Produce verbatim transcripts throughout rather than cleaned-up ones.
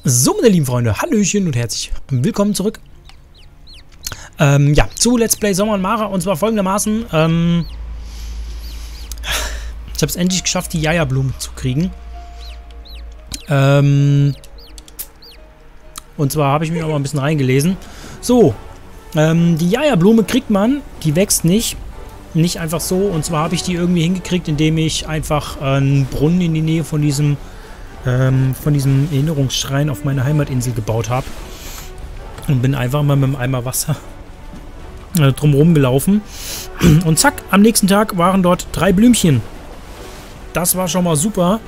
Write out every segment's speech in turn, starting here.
So, meine lieben Freunde, Hallöchen und herzlich willkommen zurück. Ähm, ja, zu Let's Play Sommer und Mara, und zwar folgendermaßen. Ähm, ich habe es endlich geschafft, die Jaja-Blume zu kriegen. Ähm, und zwar habe ich mich auch mal ein bisschen reingelesen. So, ähm, die Jaja-Blume kriegt man, die wächst nicht. Nicht einfach so, und zwar habe ich die irgendwie hingekriegt, indem ich einfach einen Brunnen in die Nähe von diesem ähm, von diesem Erinnerungsschrein auf meine Heimatinsel gebaut habe. Und bin einfach mal mit einem Eimer Wasser äh, drumherum gelaufen. Und zack, am nächsten Tag waren dort drei Blümchen. Das war schon mal super.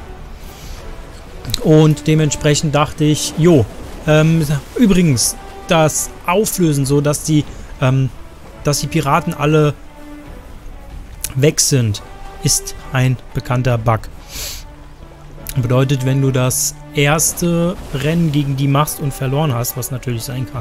Und dementsprechend dachte ich, jo, ähm, übrigens, das Auflösen so, dass die, ähm, dass die Piraten alle weg sind, ist ein bekannter Bug. Bedeutet, wenn du das erste Rennen gegen die machst und verloren hast, was natürlich sein kann,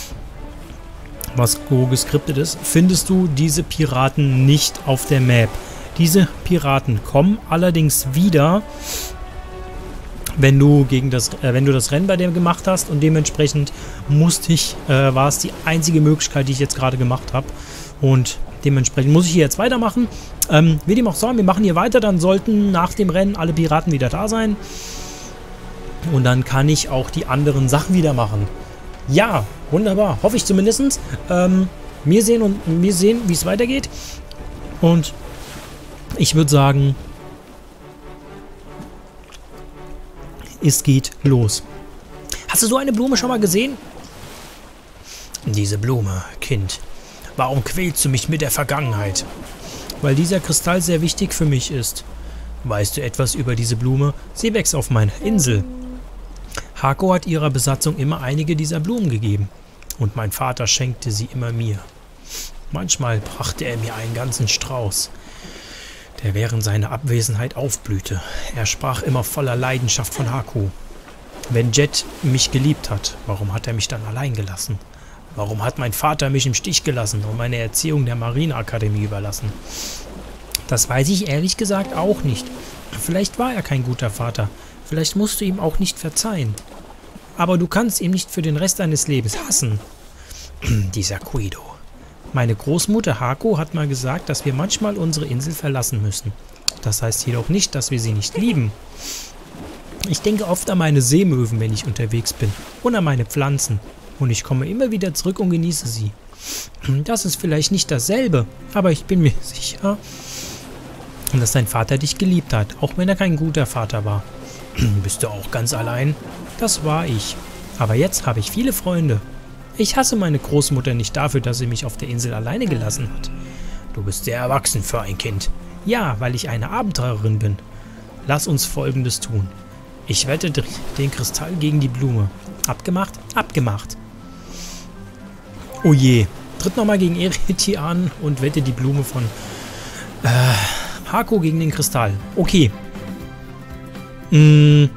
was so geskriptet ist, findest du diese Piraten nicht auf der Map. Diese Piraten kommen allerdings wieder, wenn du gegen das, äh, wenn du das Rennen bei dem gemacht hast, und dementsprechend musste ich, äh, war es die einzige Möglichkeit, die ich jetzt gerade gemacht habe, und dementsprechend muss ich hier jetzt weitermachen. Ähm, wie dem auch sei, wir machen hier weiter, dann sollten nach dem Rennen alle Piraten wieder da sein. Und dann kann ich auch die anderen Sachen wieder machen. Ja, wunderbar. Hoffe ich zumindest. Ähm, wir sehen, und wir sehen, wie es weitergeht. Und ich würde sagen, es geht los. Hast du so eine Blume schon mal gesehen? Diese Blume, Kind. Warum quälst du mich mit der Vergangenheit? Weil dieser Kristall sehr wichtig für mich ist. Weißt du etwas über diese Blume? Sie wächst auf meiner Insel. Hako hat ihrer Besatzung immer einige dieser Blumen gegeben. Und mein Vater schenkte sie immer mir. Manchmal brachte er mir einen ganzen Strauß, der während seiner Abwesenheit aufblühte. Er sprach immer voller Leidenschaft von Hako. Wenn Jet mich geliebt hat, warum hat er mich dann allein gelassen? Warum hat mein Vater mich im Stich gelassen und meine Erziehung der Marineakademie überlassen? Das weiß ich ehrlich gesagt auch nicht. Vielleicht war er kein guter Vater. Vielleicht musst du ihm auch nicht verzeihen. Aber du kannst ihn nicht für den Rest deines Lebens hassen. Dieser Guido. Meine Großmutter Hako hat mal gesagt, dass wir manchmal unsere Insel verlassen müssen. Das heißt jedoch nicht, dass wir sie nicht lieben. Ich denke oft an meine Seemöwen, wenn ich unterwegs bin, und an meine Pflanzen. Und ich komme immer wieder zurück und genieße sie. Das ist vielleicht nicht dasselbe, aber ich bin mir sicher, dass dein Vater dich geliebt hat, auch wenn er kein guter Vater war. Bist du auch ganz allein? Das war ich. Aber jetzt habe ich viele Freunde. Ich hasse meine Großmutter nicht dafür, dass sie mich auf der Insel alleine gelassen hat. Du bist sehr erwachsen für ein Kind. Ja, weil ich eine Abenteurerin bin. Lass uns Folgendes tun. Ich wette den Kristall gegen die Blume. Abgemacht? Abgemacht. Oh je. Tritt nochmal gegen Eriti an und wette die Blume von äh, Hako gegen den Kristall. Okay. Mm.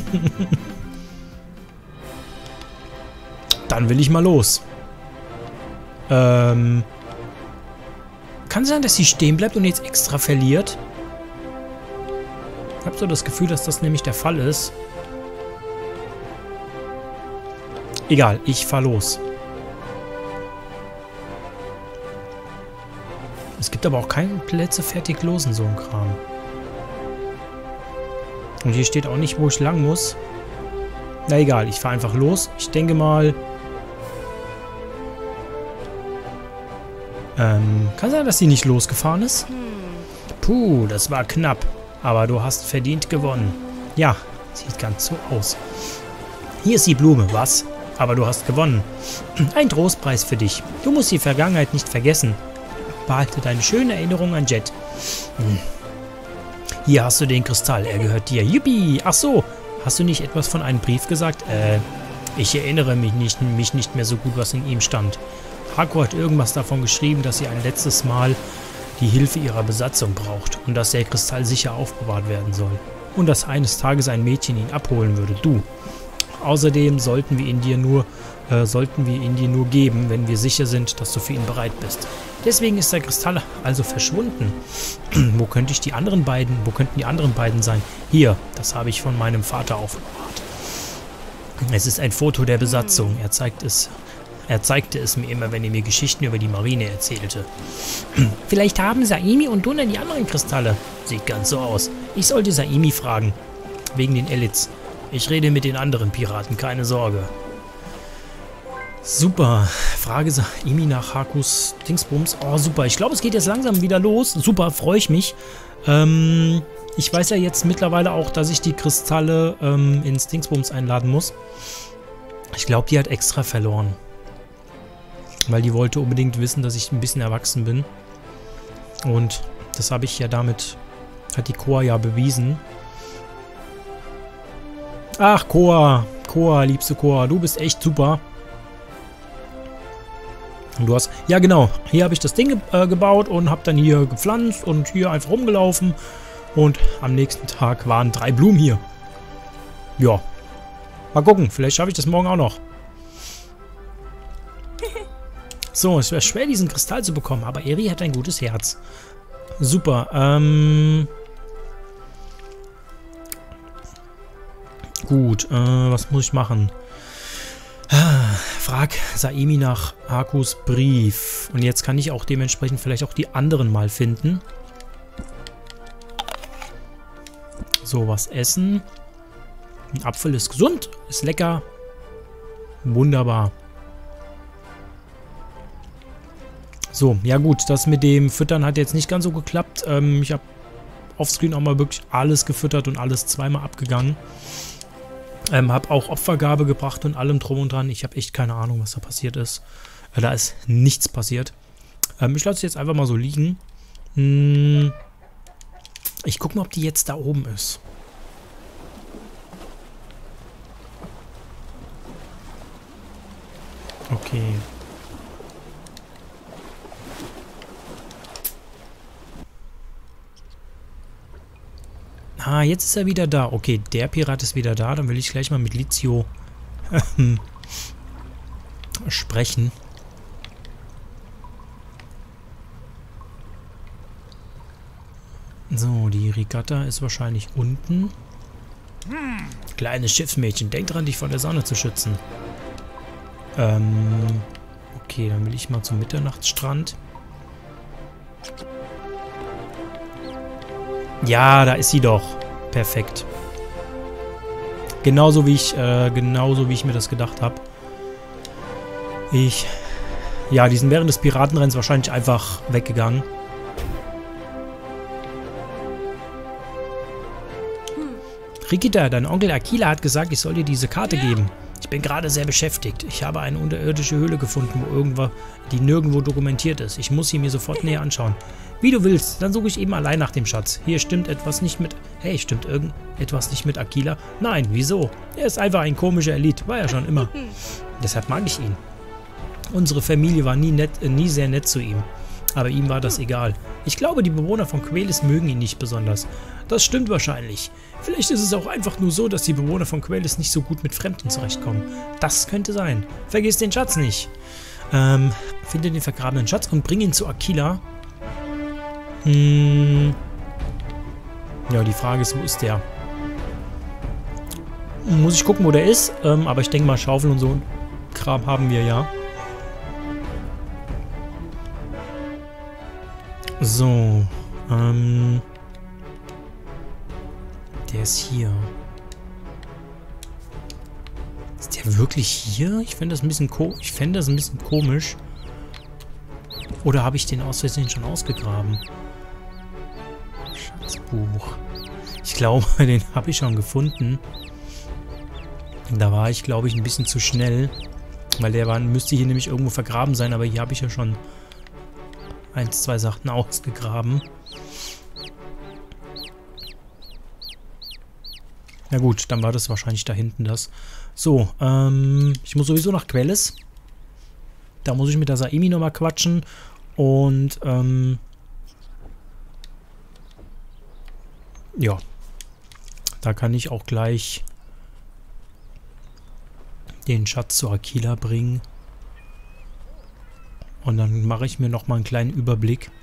Dann will ich mal los. Ähm. Kann sein, dass sie stehen bleibt und jetzt extra verliert? Ich habe so das Gefühl, dass das nämlich der Fall ist. Egal, ich fahr los. Es gibt aber auch keine Plätze fertig losen, so ein Kram. Und hier steht auch nicht, wo ich lang muss. Na egal, ich fahre einfach los. Ich denke mal... Ähm, kann sein, dass sie nicht losgefahren ist? Puh, das war knapp. Aber du hast verdient gewonnen. Ja, sieht ganz so aus. Hier ist die Blume, was? Aber du hast gewonnen. Ein Trostpreis für dich. Du musst die Vergangenheit nicht vergessen. Behalte deine schönen Erinnerungen an Jet. Hm. Hier hast du den Kristall, er gehört dir. Yippie! Ach so, hast du nicht etwas von einem Brief gesagt? Äh, ich erinnere mich nicht, mich nicht mehr so gut, was in ihm stand. Hako hat irgendwas davon geschrieben, dass sie ein letztes Mal die Hilfe ihrer Besatzung braucht und dass der Kristall sicher aufbewahrt werden soll. Und dass eines Tages ein Mädchen ihn abholen würde, du. Außerdem sollten wir ihn dir nur, äh, sollten wir ihn dir nur geben, wenn wir sicher sind, dass du für ihn bereit bist. Deswegen ist der Kristall also verschwunden. Wo könnte ich die anderen beiden, wo könnten die anderen beiden sein? Hier, das habe ich von meinem Vater aufbewahrt. Es ist ein Foto der Besatzung. Er zeigt es. Er zeigte es mir immer, wenn er mir Geschichten über die Marine erzählte. Vielleicht haben Saimi und Duna die anderen Kristalle. Sieht ganz so aus. Ich sollte Saimi fragen. Wegen den Elites. Ich rede mit den anderen Piraten, keine Sorge. Super. Frage Saimi nach Hakus Dingsbums. Oh, super. Ich glaube, es geht jetzt langsam wieder los. Super, freue ich mich. Ähm, ich weiß ja jetzt mittlerweile auch, dass ich die Kristalle ähm, ins Dingsbums einladen muss. Ich glaube, die hat extra verloren. Weil die wollte unbedingt wissen, dass ich ein bisschen erwachsen bin. Und das habe ich ja damit, hat die Koa ja bewiesen. Ach, Koa. Koa, liebste Koa, du bist echt super. Und du hast, ja genau, hier habe ich das Ding ge äh, gebaut und habe dann hier gepflanzt und hier einfach rumgelaufen. Und am nächsten Tag waren drei Blumen hier. Ja. Mal gucken, vielleicht schaffe ich das morgen auch noch. So, es wäre schwer, diesen Kristall zu bekommen, aber Eri hat ein gutes Herz. Super, ähm... Gut, äh, was muss ich machen? Ah, frag Saimi nach Hakus Brief. Und jetzt kann ich auch dementsprechend vielleicht auch die anderen mal finden. So, was essen. Ein Apfel ist gesund, ist lecker. Wunderbar. So, ja gut, das mit dem Füttern hat jetzt nicht ganz so geklappt. Ähm, ich habe offscreen auch mal wirklich alles gefüttert und alles zweimal abgegangen. Ähm, habe auch Opfergabe gebracht und allem drum und dran. Ich habe echt keine Ahnung, was da passiert ist. Äh, da ist nichts passiert. Ähm, ich lasse es jetzt einfach mal so liegen. Hm, ich gucke mal, ob die jetzt da oben ist. Okay. Ah, jetzt ist er wieder da. Okay, der Pirat ist wieder da. Dann will ich gleich mal mit Lizio sprechen. So, die Regatta ist wahrscheinlich unten. Kleines Schiffsmädchen, denk dran, dich vor der Sonne zu schützen. Ähm, okay, dann will ich mal zum Mitternachtsstrand. Ja, da ist sie doch. Perfekt. Genauso wie ich, äh, genauso wie ich mir das gedacht habe. Ich, ja, die sind während des Piratenrenns wahrscheinlich einfach weggegangen. Rikita, dein Onkel Aquila hat gesagt, ich soll dir diese Karte geben. Ich bin gerade sehr beschäftigt. Ich habe eine unterirdische Höhle gefunden, wo irgendwo, die nirgendwo dokumentiert ist. Ich muss sie mir sofort näher anschauen. Wie du willst, dann suche ich eben allein nach dem Schatz. Hier stimmt etwas nicht mit... Hey, stimmt irgendetwas nicht mit Aquila? Nein, wieso? Er ist einfach ein komischer Elite, war er schon immer. Deshalb mag ich ihn. Unsere Familie war nie, nett, äh, nie sehr nett zu ihm. Aber ihm war das egal. Ich glaube, die Bewohner von Quelis mögen ihn nicht besonders. Das stimmt wahrscheinlich. Vielleicht ist es auch einfach nur so, dass die Bewohner von Quelis nicht so gut mit Fremden zurechtkommen. Das könnte sein. Vergiss den Schatz nicht. Ähm, finde den vergrabenen Schatz und bring ihn zu Aquila. Hm. Ja, die Frage ist, wo ist der? Muss ich gucken, wo der ist. Ähm, aber ich denke mal, Schaufel und so ein Kram haben wir ja. So. Ähm. Der ist hier. Ist der wirklich hier? Ich finde das ein bisschen ko- ich fände das ein bisschen komisch. Oder habe ich den aus Versehen schon ausgegraben? Schatzbuch. Ich glaube, den habe ich schon gefunden. Da war ich, glaube ich, ein bisschen zu schnell. Weil der war, müsste hier nämlich irgendwo vergraben sein. Aber hier habe ich ja schon eins, zwei Sachen ausgegraben. Na gut, dann war das wahrscheinlich da hinten das. So, ähm, ich muss sowieso nach Quelis. Da muss ich mit der Saimi nochmal quatschen. Und, ähm, ja. Da kann ich auch gleich den Schatz zu Aquila bringen. Und dann mache ich mir nochmal einen kleinen Überblick,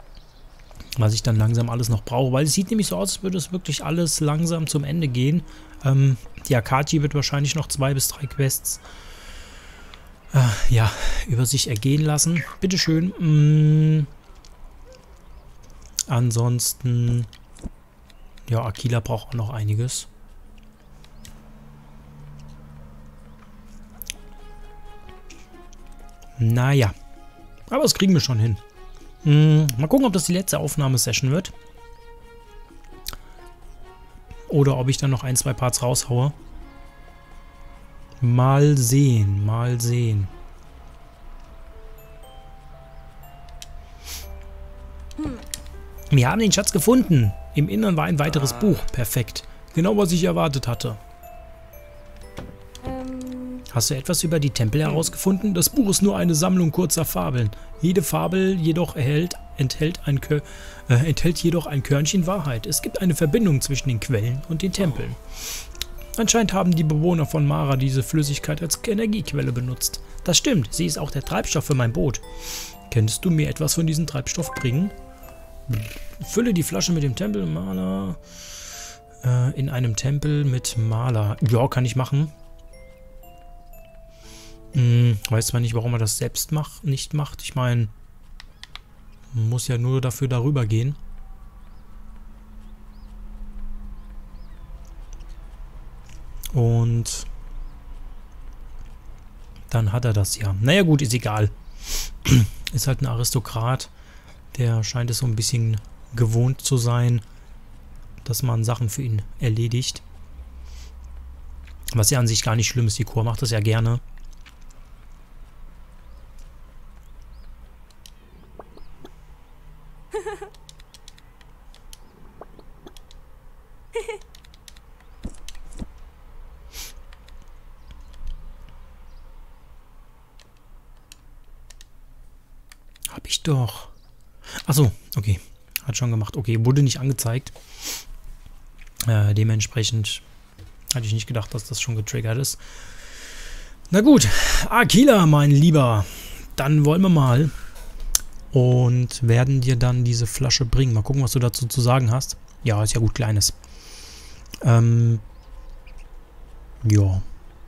was ich dann langsam alles noch brauche. Weil es sieht nämlich so aus, als würde es wirklich alles langsam zum Ende gehen. Ähm, die Akachi wird wahrscheinlich noch zwei bis drei Quests äh, ja, über sich ergehen lassen. Bitteschön. Mm. Ansonsten, ja, Aquila braucht auch noch einiges. Naja, aber das kriegen wir schon hin. Hm, mal gucken, ob das die letzte Aufnahmesession wird. Oder ob ich dann noch ein, zwei Parts raushaue. Mal sehen, mal sehen. Wir haben den Schatz gefunden. Im Innern war ein weiteres ah. Buch. Perfekt. Genau, was ich erwartet hatte. Ähm. Hast du etwas über die Tempel herausgefunden? Das Buch ist nur eine Sammlung kurzer Fabeln. Jede Fabel jedoch erhält, enthält, ein Kö äh, enthält jedoch ein Körnchen Wahrheit. Es gibt eine Verbindung zwischen den Quellen und den Tempeln. Anscheinend haben die Bewohner von Mara diese Flüssigkeit als Energiequelle benutzt. Das stimmt, sie ist auch der Treibstoff für mein Boot. Könntest du mir etwas von diesem Treibstoff bringen? Fülle die Flasche mit dem Tempelmaler äh, in einem Tempel mit Maler. Ja, kann ich machen. Hm, weiß zwar nicht, warum er das selbst mach, nicht macht. Ich meine, man muss ja nur dafür darüber gehen. Und dann hat er das ja. Naja gut, ist egal. Ist halt ein Aristokrat. Der scheint es so ein bisschen gewohnt zu sein, dass man Sachen für ihn erledigt. Was ja an sich gar nicht schlimm ist. Die Chor macht das ja gerne. Hab ich doch. Achso, okay. Hat schon gemacht. Okay, wurde nicht angezeigt. Äh, dementsprechend hatte ich nicht gedacht, dass das schon getriggert ist. Na gut. Aquila, mein Lieber. Dann wollen wir mal. Und werden dir dann diese Flasche bringen. Mal gucken, was du dazu zu sagen hast. Ja, ist ja gut, kleines. Ähm. Ja.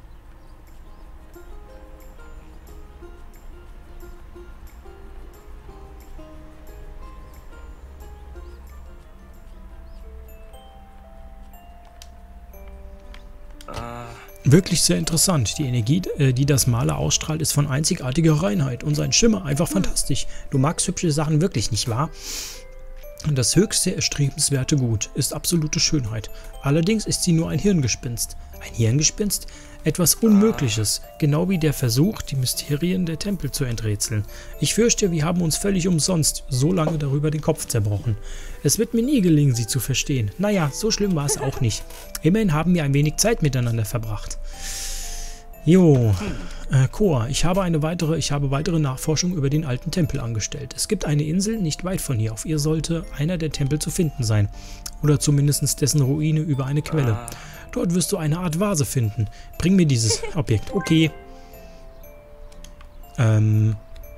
Wirklich sehr interessant. Die Energie, äh, die das Maler ausstrahlt, ist von einzigartiger Reinheit und sein Schimmer einfach fantastisch. Du magst hübsche Sachen wirklich, nicht wahr? Das höchste erstrebenswerte Gut ist absolute Schönheit. Allerdings ist sie nur ein Hirngespinst. Ein Hirngespinst? Etwas Unmögliches, genau wie der Versuch, die Mysterien der Tempel zu enträtseln. Ich fürchte, wir haben uns völlig umsonst so lange darüber den Kopf zerbrochen. Es wird mir nie gelingen, sie zu verstehen. Naja, so schlimm war es auch nicht. Immerhin haben wir ein wenig Zeit miteinander verbracht. Jo, äh, Chor, ich habe eine weitere, ich habe weitere Nachforschung über den alten Tempel angestellt. Es gibt eine Insel nicht weit von hier. Auf ihr sollte einer der Tempel zu finden sein. Oder zumindest dessen Ruine über eine Quelle. Dort wirst du eine Art Vase finden. Bring mir dieses Objekt. Okay. Ähm.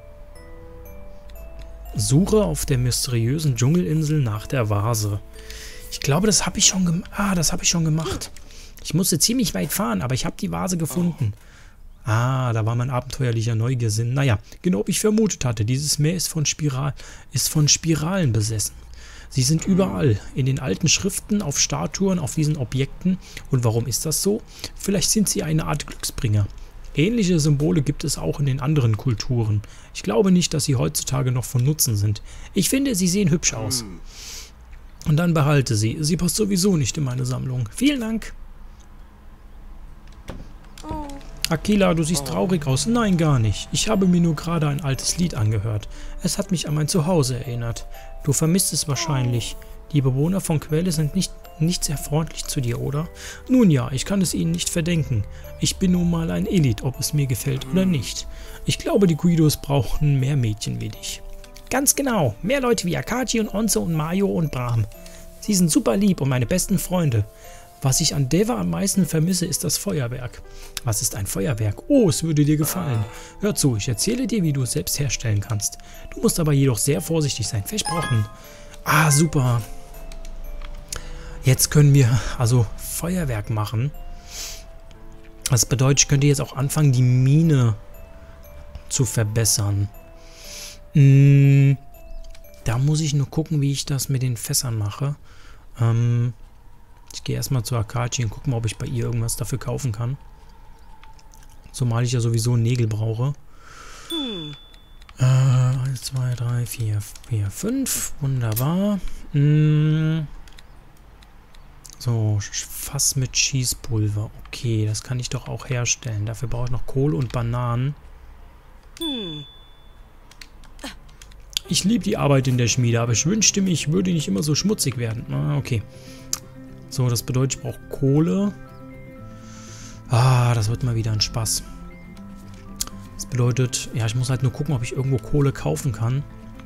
Suche auf der mysteriösen Dschungelinsel nach der Vase. Ich glaube, das habe ich schon gemacht. Ah, das habe ich schon gemacht. Ich musste ziemlich weit fahren, aber ich habe die Vase gefunden. Ah, da war mein abenteuerlicher Neugiersinn. Naja, genau wie ich vermutet hatte. Dieses Meer ist von, Spiral, ist von Spiralen besessen. Sie sind überall, in den alten Schriften, auf Statuen, auf diesen Objekten. Und warum ist das so? Vielleicht sind sie eine Art Glücksbringer. Ähnliche Symbole gibt es auch in den anderen Kulturen. Ich glaube nicht, dass sie heutzutage noch von Nutzen sind. Ich finde, sie sehen hübsch aus. Und dann behalte sie. Sie passt sowieso nicht in meine Sammlung. Vielen Dank. Aquila, du siehst traurig aus. Nein, gar nicht. Ich habe mir nur gerade ein altes Lied angehört. Es hat mich an mein Zuhause erinnert. Du vermisst es wahrscheinlich. Die Bewohner von Quelle sind nicht, nicht sehr freundlich zu dir, oder? Nun ja, ich kann es ihnen nicht verdenken. Ich bin nun mal ein Elite, ob es mir gefällt oder nicht. Ich glaube, die Guidos brauchen mehr Mädchen wie dich. Ganz genau. Mehr Leute wie Akachi und Onze und Mayo und Bram. Sie sind super lieb und meine besten Freunde. Was ich an Deva am meisten vermisse, ist das Feuerwerk. Was ist ein Feuerwerk? Oh, es würde dir gefallen. Hör zu, ich erzähle dir, wie du es selbst herstellen kannst. Du musst aber jedoch sehr vorsichtig sein. Versprochen. Ah, super. Jetzt können wir also Feuerwerk machen. Das bedeutet, ich könnte jetzt auch anfangen, die Mine zu verbessern. Hm, da muss ich nur gucken, wie ich das mit den Fässern mache. Ähm, ich gehe erstmal zu Akachi und gucke mal, ob ich bei ihr irgendwas dafür kaufen kann. Zumal ich ja sowieso Nägel brauche. Hm. Äh, eins, zwei, drei, vier, vier, fünf. Wunderbar. Hm. So, Fass mit Schießpulver. Okay, das kann ich doch auch herstellen. Dafür brauche ich noch Kohle und Bananen. Hm. Ich liebe die Arbeit in der Schmiede, aber ich wünschte mir, ich würde nicht immer so schmutzig werden. Ah, okay. So, das bedeutet, ich brauche Kohle. Ah, das wird mal wieder ein Spaß. Das bedeutet, ja, ich muss halt nur gucken, ob ich irgendwo Kohle kaufen kann.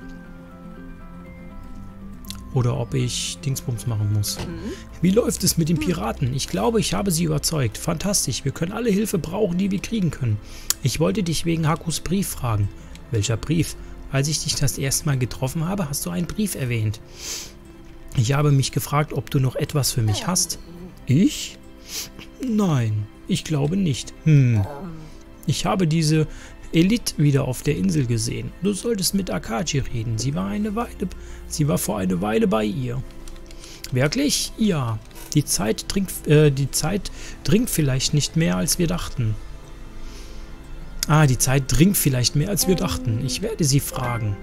Oder ob ich Dingsbums machen muss. Wie läuft es mit den Piraten? Ich glaube, ich habe sie überzeugt. Fantastisch, wir können alle Hilfe brauchen, die wir kriegen können. Ich wollte dich wegen Hakus Brief fragen. Welcher Brief? Als ich dich das erste Mal getroffen habe, hast du einen Brief erwähnt. Ich habe mich gefragt, ob du noch etwas für mich hast. Ich? Nein, ich glaube nicht. Hm. Ich habe diese Elite wieder auf der Insel gesehen. Du solltest mit Akachi reden. Sie war eine Weile, sie war vor einer Weile bei ihr. Wirklich? Ja. Die Zeit dringt, äh, die Zeit dringt vielleicht nicht mehr, als wir dachten. Ah, die Zeit dringt vielleicht mehr, als wir dachten. Ich werde sie fragen.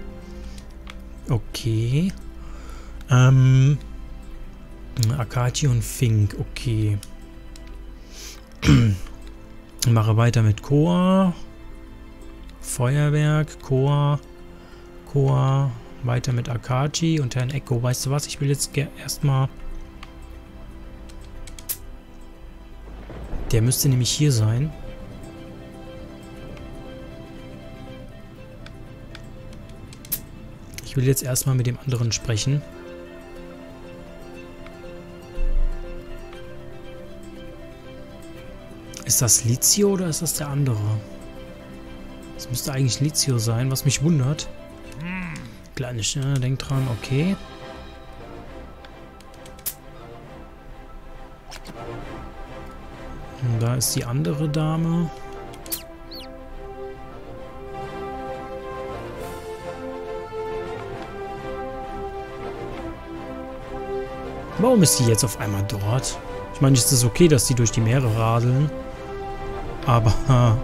Okay. Ähm. Akachi und Fink. Okay. Mache weiter mit Koa. Feuerwerk. Koa. Koa. Weiter mit Akachi und Herrn Echo. Weißt du was? Ich will jetzt erstmal... Der müsste nämlich hier sein. Ich will jetzt erstmal mit dem anderen sprechen. Ist das Lizio oder ist das der andere? Das müsste eigentlich Lizio sein, was mich wundert. Kleine Schnelle, denk dran, okay. Und da ist die andere Dame. Warum ist die jetzt auf einmal dort? Ich meine, ist es okay, dass die durch die Meere radeln. Aber...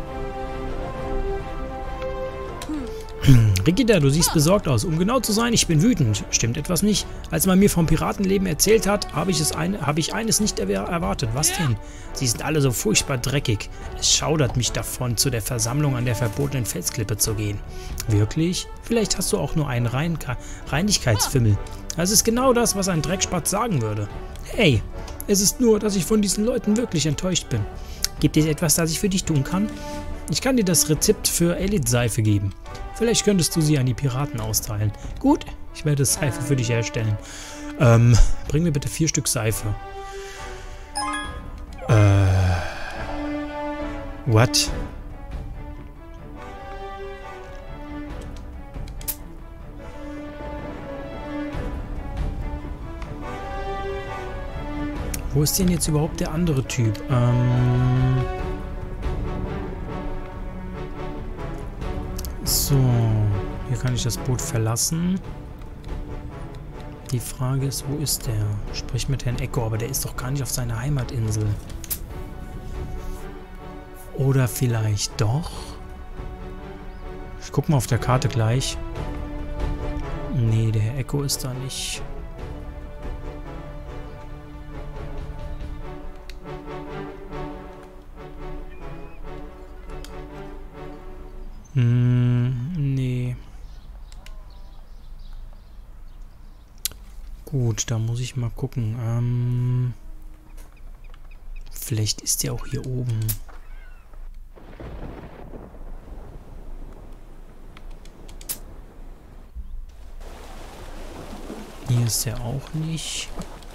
Rikita, du siehst besorgt aus. Um genau zu sein, ich bin wütend. Stimmt etwas nicht? Als man mir vom Piratenleben erzählt hat, habe ich, es ein, habe ich eines nicht erwartet. Was denn? Sie sind alle so furchtbar dreckig. Es schaudert mich davon, zu der Versammlung an der verbotenen Felsklippe zu gehen. Wirklich? Vielleicht hast du auch nur einen Rein Reinigkeitsfimmel. Das ist genau das, was ein Dreckspatz sagen würde. Hey, es ist nur, dass ich von diesen Leuten wirklich enttäuscht bin. Gibt es etwas, das ich für dich tun kann? Ich kann dir das Rezept für Elite-Seife geben. Vielleicht könntest du sie an die Piraten austeilen. Gut, ich werde Seife für dich herstellen. Ähm, bring mir bitte vier Stück Seife. Äh... What? Wo ist denn jetzt überhaupt der andere Typ? Ähm... So, hier kann ich das Boot verlassen. Die Frage ist, wo ist der? Sprich mit Herrn Echo, aber der ist doch gar nicht auf seiner Heimatinsel. Oder vielleicht doch? Ich guck mal auf der Karte gleich. Nee, der Herr Echo ist da nicht. Hm, nee. Gut, da muss ich mal gucken. Ähm, vielleicht ist der auch hier oben. Hier ist er auch nicht.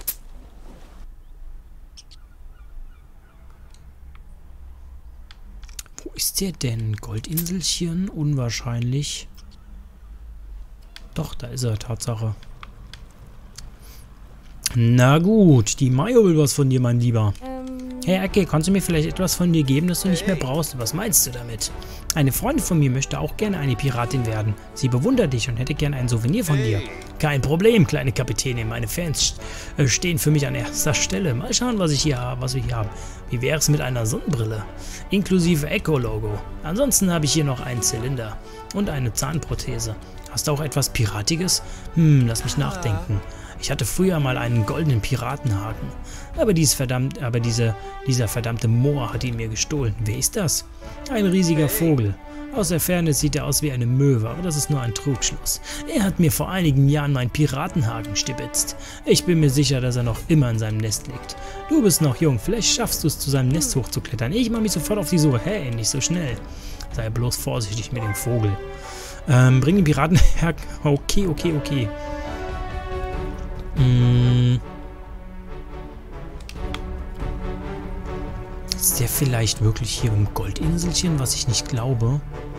Wo ist der denn? Goldinselchen? Unwahrscheinlich. Doch, da ist er, Tatsache. Na gut, die Mayo will was von dir, mein Lieber. Ähm, Hey, Ecke, kannst du mir vielleicht etwas von dir geben, das du nicht mehr brauchst? Was meinst du damit? Eine Freundin von mir möchte auch gerne eine Piratin werden. Sie bewundert dich und hätte gerne ein Souvenir von dir. Kein Problem, kleine Kapitänin. Meine Fans äh, stehen für mich an erster Stelle. Mal schauen, was ich hier habe, was wir hier haben. Wie wäre es mit einer Sonnenbrille? Inklusive Echo-Logo. Ansonsten habe ich hier noch einen Zylinder und eine Zahnprothese. Hast du auch etwas Piratiges? Hm, lass mich nachdenken. Ich hatte früher mal einen goldenen Piratenhaken. Aber, dies verdammt, aber diese, dieser verdammte Moor hat ihn mir gestohlen. Wer ist das? Ein riesiger Vogel. Aus der Ferne sieht er aus wie eine Möwe, aber das ist nur ein Trugschluss. Er hat mir vor einigen Jahren meinen Piratenhaken stibitzt. Ich bin mir sicher, dass er noch immer in seinem Nest liegt. Du bist noch jung, vielleicht schaffst du es, zu seinem Nest hochzuklettern. Ich mache mich sofort auf die Suche. Hey, nicht so schnell. Sei bloß vorsichtig mit dem Vogel. Ähm, bring den Piratenhaken. Okay, okay, okay. Hm. Ist der vielleicht wirklich hier im Goldinselchen, was ich nicht glaube?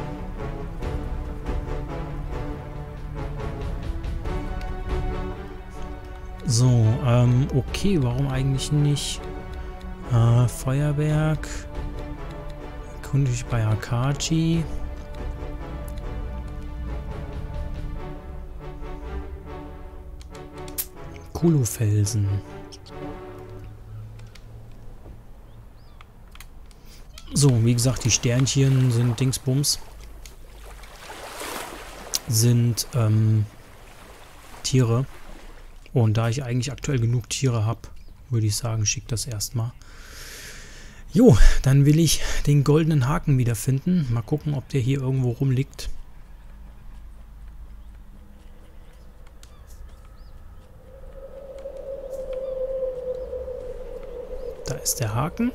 So, ähm, okay, warum eigentlich nicht? Äh, Feuerwerk. Erkunde ich bei Akaji. Kulu-Felsen. So, wie gesagt, die Sternchen sind Dingsbums. Sind ähm, Tiere. Und da ich eigentlich aktuell genug Tiere habe, würde ich sagen, schick das erstmal. Jo, dann will ich den goldenen Haken wiederfinden. Mal gucken, ob der hier irgendwo rumliegt. Da ist der Haken.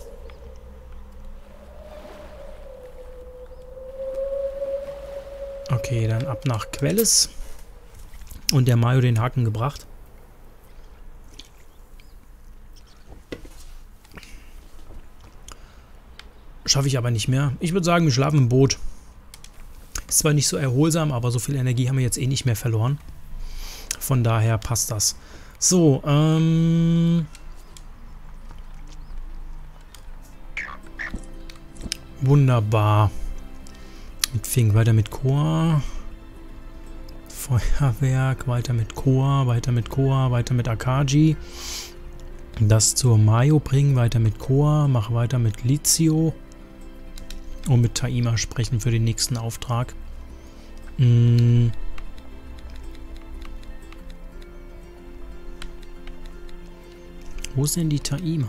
Okay, dann ab nach Quelles. Und der Mayo den Haken gebracht. Schaffe ich aber nicht mehr. Ich würde sagen, wir schlafen im Boot. Ist zwar nicht so erholsam, aber so viel Energie haben wir jetzt eh nicht mehr verloren. Von daher passt das. So, ähm... wunderbar. Mit Fink, weiter mit Koa. Feuerwerk, weiter mit Koa, weiter mit Koa, weiter mit Akaji. Das zur Mayo bringen, weiter mit Koa, mach weiter mit Lizio. Und mit Taima sprechen für den nächsten Auftrag. Hm. Wo ist denn die Taima?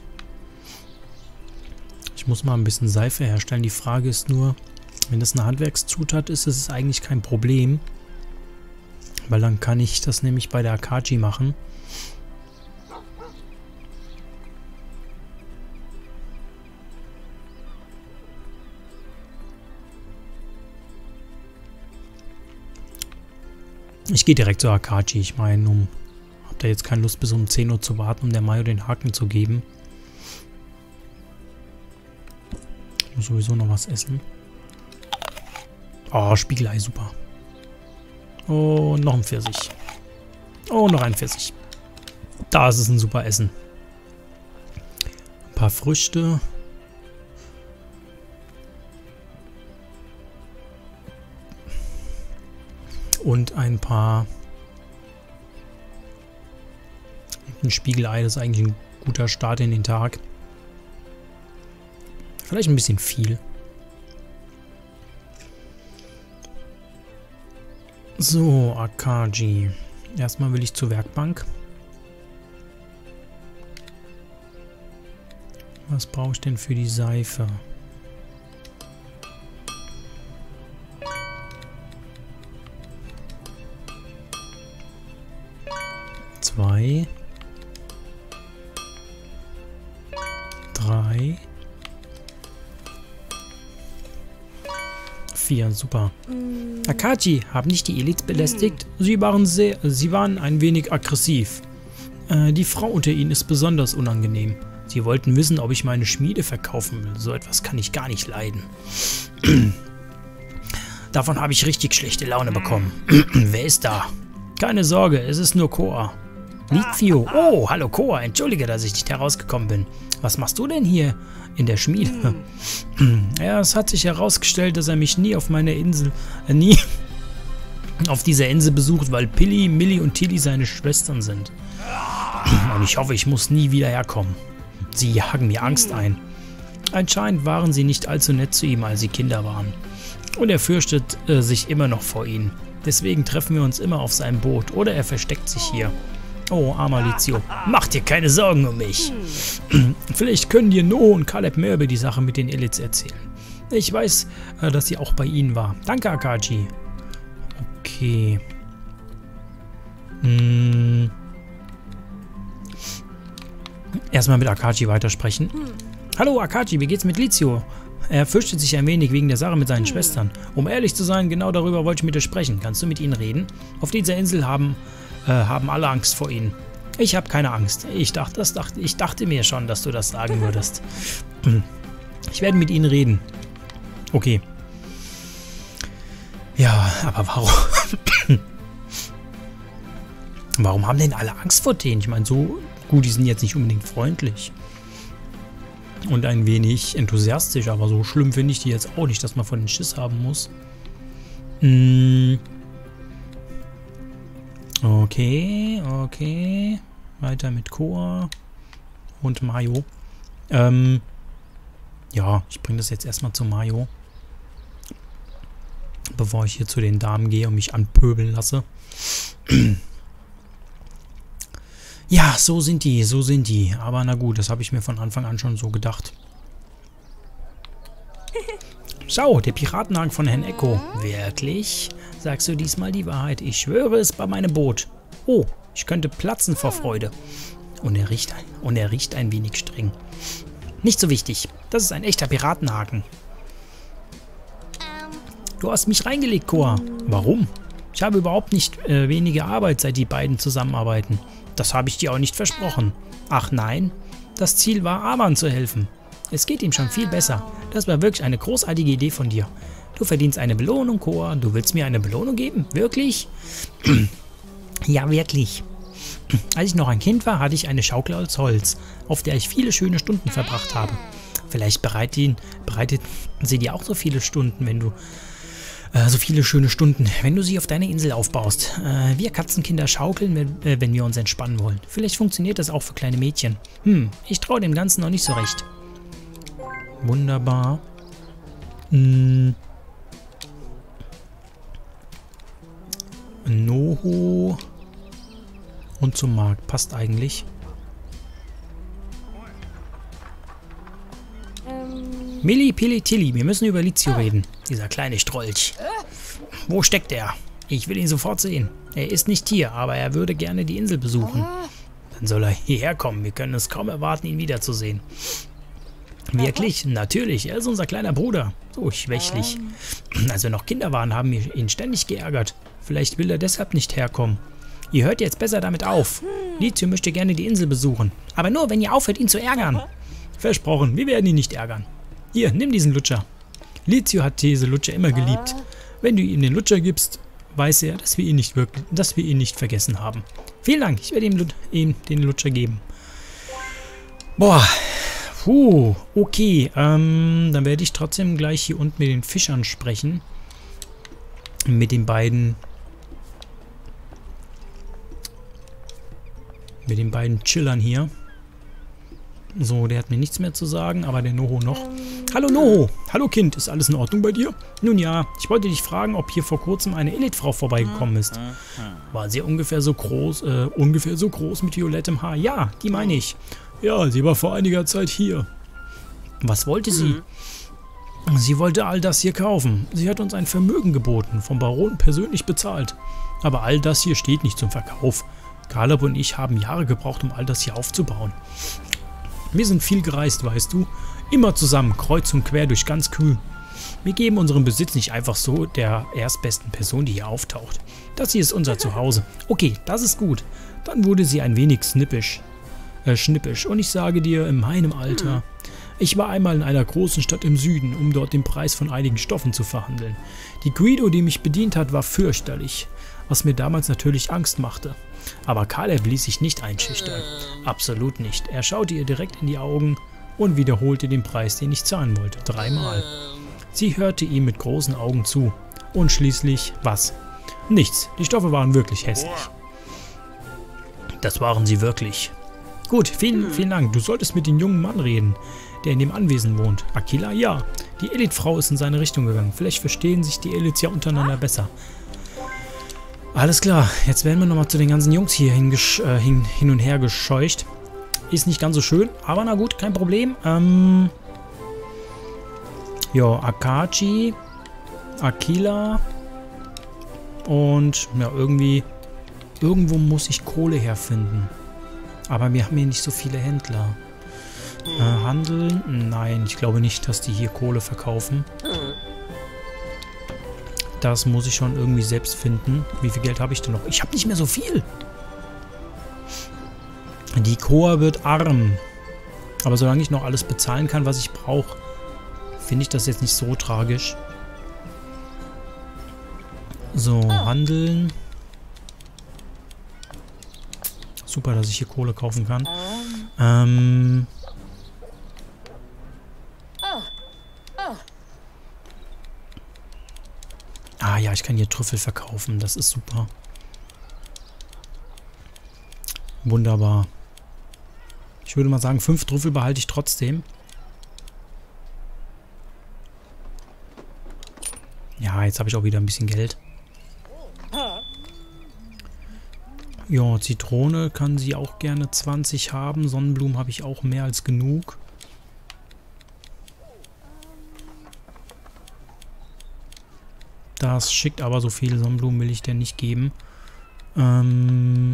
Ich muss mal ein bisschen Seife herstellen. Die Frage ist nur, wenn das eine Handwerkszutat ist, ist es eigentlich kein Problem. Weil dann kann ich das nämlich bei der Akaji machen. Ich gehe direkt zur Akaji. Ich meine, um, hab da jetzt keine Lust bis um zehn Uhr zu warten, um der Mayo den Haken zu geben. Ich muss sowieso noch was essen. Oh, Spiegelei, super. Oh, noch ein Pfirsich. Oh, noch ein Pfirsich. Das ist ein super Essen. Ein paar Früchte. Und ein paar... Ein Spiegelei, das ist eigentlich ein guter Start in den Tag. Vielleicht ein bisschen viel. So, Akaji. Erstmal will ich zur Werkbank. Was brauche ich denn für die Seife? Zwei. Drei. Vier, super. Mm. Akaji haben nicht die Elite belästigt. Mm. Sie waren sehr, sie waren ein wenig aggressiv. Äh, die Frau unter ihnen ist besonders unangenehm. Sie wollten wissen, ob ich meine Schmiede verkaufen will. So etwas kann ich gar nicht leiden. Davon habe ich richtig schlechte Laune bekommen. Wer ist da? Keine Sorge, es ist nur Koa. Lizio. Oh, hallo Koa. Entschuldige, dass ich nicht herausgekommen bin. Was machst du denn hier in der Schmiede? Ja, es hat sich herausgestellt, dass er mich nie auf meiner Insel, äh, nie auf dieser Insel besucht, weil Pilli, Milli und Tilly seine Schwestern sind. Und ich hoffe, ich muss nie wieder herkommen. Sie jagen mir Angst ein. Anscheinend waren sie nicht allzu nett zu ihm, als sie Kinder waren. Und er fürchtet äh, sich immer noch vor ihnen. Deswegen treffen wir uns immer auf seinem Boot oder er versteckt sich hier. Oh, armer Lizio, mach dir keine Sorgen um mich. Vielleicht können dir Noho und Caleb mehr über die Sache mit den Illits erzählen. Ich weiß, äh, dass sie auch bei ihnen war. Danke, Akaji. Okay. Hm. Erstmal mit Akaji weitersprechen. Hallo Akaji, wie geht's mit Lizio? Er fürchtet sich ein wenig wegen der Sache mit seinen Schwestern. Um ehrlich zu sein, genau darüber wollte ich mit dir sprechen. Kannst du mit ihnen reden? Auf dieser Insel haben, äh, haben alle Angst vor ihnen. Ich habe keine Angst. Ich dachte, das dachte, ich dachte mir schon, dass du das sagen würdest. Ich werde mit ihnen reden. Okay. Ja, aber warum? Warum haben denn alle Angst vor denen? Ich meine, so gut, die sind jetzt nicht unbedingt freundlich. Und ein wenig enthusiastisch, aber so schlimm finde ich die jetzt auch nicht, dass man von den Schiss haben muss. Hm. Okay, okay. Weiter mit Koa und Mayo. Ähm, ja, ich bringe das jetzt erstmal zu Mayo. Bevor ich hier zu den Damen gehe und mich anpöbeln lasse. Ja, so sind die, so sind die. Aber na gut, das habe ich mir von Anfang an schon so gedacht. Schau, der Piratenhaken von Herrn Echo. Wirklich? Sagst du diesmal die Wahrheit? Ich schwöre es bei meinem Boot. Oh, ich könnte platzen vor Freude. Und er riecht ein, und er riecht ein wenig streng. Nicht so wichtig. Das ist ein echter Piratenhaken. Du hast mich reingelegt, Koa. Warum? Ich habe überhaupt nicht äh, weniger Arbeit, seit die beiden zusammenarbeiten. Das habe ich dir auch nicht versprochen. Ach nein, das Ziel war, Aman zu helfen. Es geht ihm schon viel besser. Das war wirklich eine großartige Idee von dir. Du verdienst eine Belohnung, Koa. Du willst mir eine Belohnung geben? Wirklich? Ja, wirklich. Als ich noch ein Kind war, hatte ich eine Schaukel aus Holz, auf der ich viele schöne Stunden verbracht habe. Vielleicht bereitet, bereitet sie dir auch so viele Stunden, wenn du... Äh, so viele schöne Stunden, wenn du sie auf deiner Insel aufbaust. Äh, wir Katzenkinder schaukeln, wenn, äh, wenn wir uns entspannen wollen. Vielleicht funktioniert das auch für kleine Mädchen. Hm, ich traue dem Ganzen noch nicht so recht. Wunderbar. Hm. Noho. Und zum Markt. Passt eigentlich. Milli, Pilli, Tilly, wir müssen über Lizio reden. Dieser kleine Strolch. Wo steckt er? Ich will ihn sofort sehen. Er ist nicht hier, aber er würde gerne die Insel besuchen. Dann soll er hierher kommen. Wir können es kaum erwarten, ihn wiederzusehen. Wirklich? Natürlich. Er ist unser kleiner Bruder. So schwächlich. Als wir noch Kinder waren, haben wir ihn ständig geärgert. Vielleicht will er deshalb nicht herkommen. Ihr hört jetzt besser damit auf. Lizio möchte gerne die Insel besuchen. Aber nur, wenn ihr aufhört, ihn zu ärgern. Versprochen, wir werden ihn nicht ärgern. Hier, nimm diesen Lutscher. Lizio hat diese Lutscher immer geliebt. Wenn du ihm den Lutscher gibst, weiß er, dass wir ihn nicht wirklich, dass wir ihn nicht vergessen haben. Vielen Dank, ich werde ihm, ihm den Lutscher geben. Boah, puh, okay. Ähm, dann werde ich trotzdem gleich hier unten mit den Fischern sprechen. Mit den beiden... Mit den beiden Chillern hier. So, der hat mir nichts mehr zu sagen, aber der Noho noch. Hallo Noho! Hallo Kind, ist alles in Ordnung bei dir? Nun ja, ich wollte dich fragen, ob hier vor kurzem eine Elite-Frau vorbeigekommen ist. War sie ungefähr so groß, äh, ungefähr so groß mit violettem Haar? Ja, die meine ich. Ja, sie war vor einiger Zeit hier. Was wollte sie? Sie wollte all das hier kaufen. Sie hat uns ein Vermögen geboten, vom Baron persönlich bezahlt. Aber all das hier steht nicht zum Verkauf. Caleb und ich haben Jahre gebraucht, um all das hier aufzubauen. Wir sind viel gereist, weißt du. Immer zusammen, kreuz und quer durch ganz Kühl. Wir geben unseren Besitz nicht einfach so der erstbesten Person, die hier auftaucht. Das hier ist unser Zuhause. Okay, das ist gut. Dann wurde sie ein wenig snippisch. Äh, schnippisch. Und ich sage dir, in meinem Alter... Ich war einmal in einer großen Stadt im Süden, um dort den Preis von einigen Stoffen zu verhandeln. Die Guido, die mich bedient hat, war fürchterlich. was mir damals natürlich Angst machte. Aber Caleb ließ sich nicht einschüchtern. Absolut nicht. Er schaute ihr direkt in die Augen und wiederholte den Preis, den ich zahlen wollte. Dreimal. Sie hörte ihm mit großen Augen zu. Und schließlich, was? Nichts. Die Stoffe waren wirklich hässlich. Das waren sie wirklich. Gut, vielen, vielen Dank. Du solltest mit dem jungen Mann reden, der in dem Anwesen wohnt. Aquila? Ja. Die Elite-Frau ist in seine Richtung gegangen. Vielleicht verstehen sich die Elites ja untereinander besser. Alles klar. Jetzt werden wir nochmal zu den ganzen Jungs hier äh, hin, hin und her gescheucht. Ist nicht ganz so schön, aber na gut, kein Problem. Ähm... Ja, Akachi, Aquila und ja, irgendwie, irgendwo muss ich Kohle herfinden. Aber wir haben hier nicht so viele Händler. Äh, Handeln? Nein, ich glaube nicht, dass die hier Kohle verkaufen. Das muss ich schon irgendwie selbst finden. Wie viel Geld habe ich denn noch? Ich habe nicht mehr so viel. Die Koa wird arm. Aber solange ich noch alles bezahlen kann, was ich brauche, finde ich das jetzt nicht so tragisch. So, handeln. Super, dass ich hier Kohle kaufen kann. Ähm... Ah ja, ich kann hier Trüffel verkaufen. Das ist super. Wunderbar. Ich würde mal sagen, fünf Trüffel behalte ich trotzdem. Ja, jetzt habe ich auch wieder ein bisschen Geld. Ja, Zitrone kann sie auch gerne zwanzig haben. Sonnenblumen habe ich auch mehr als genug. Das schickt aber, so viele Sonnenblumen will ich dir nicht geben. Ähm...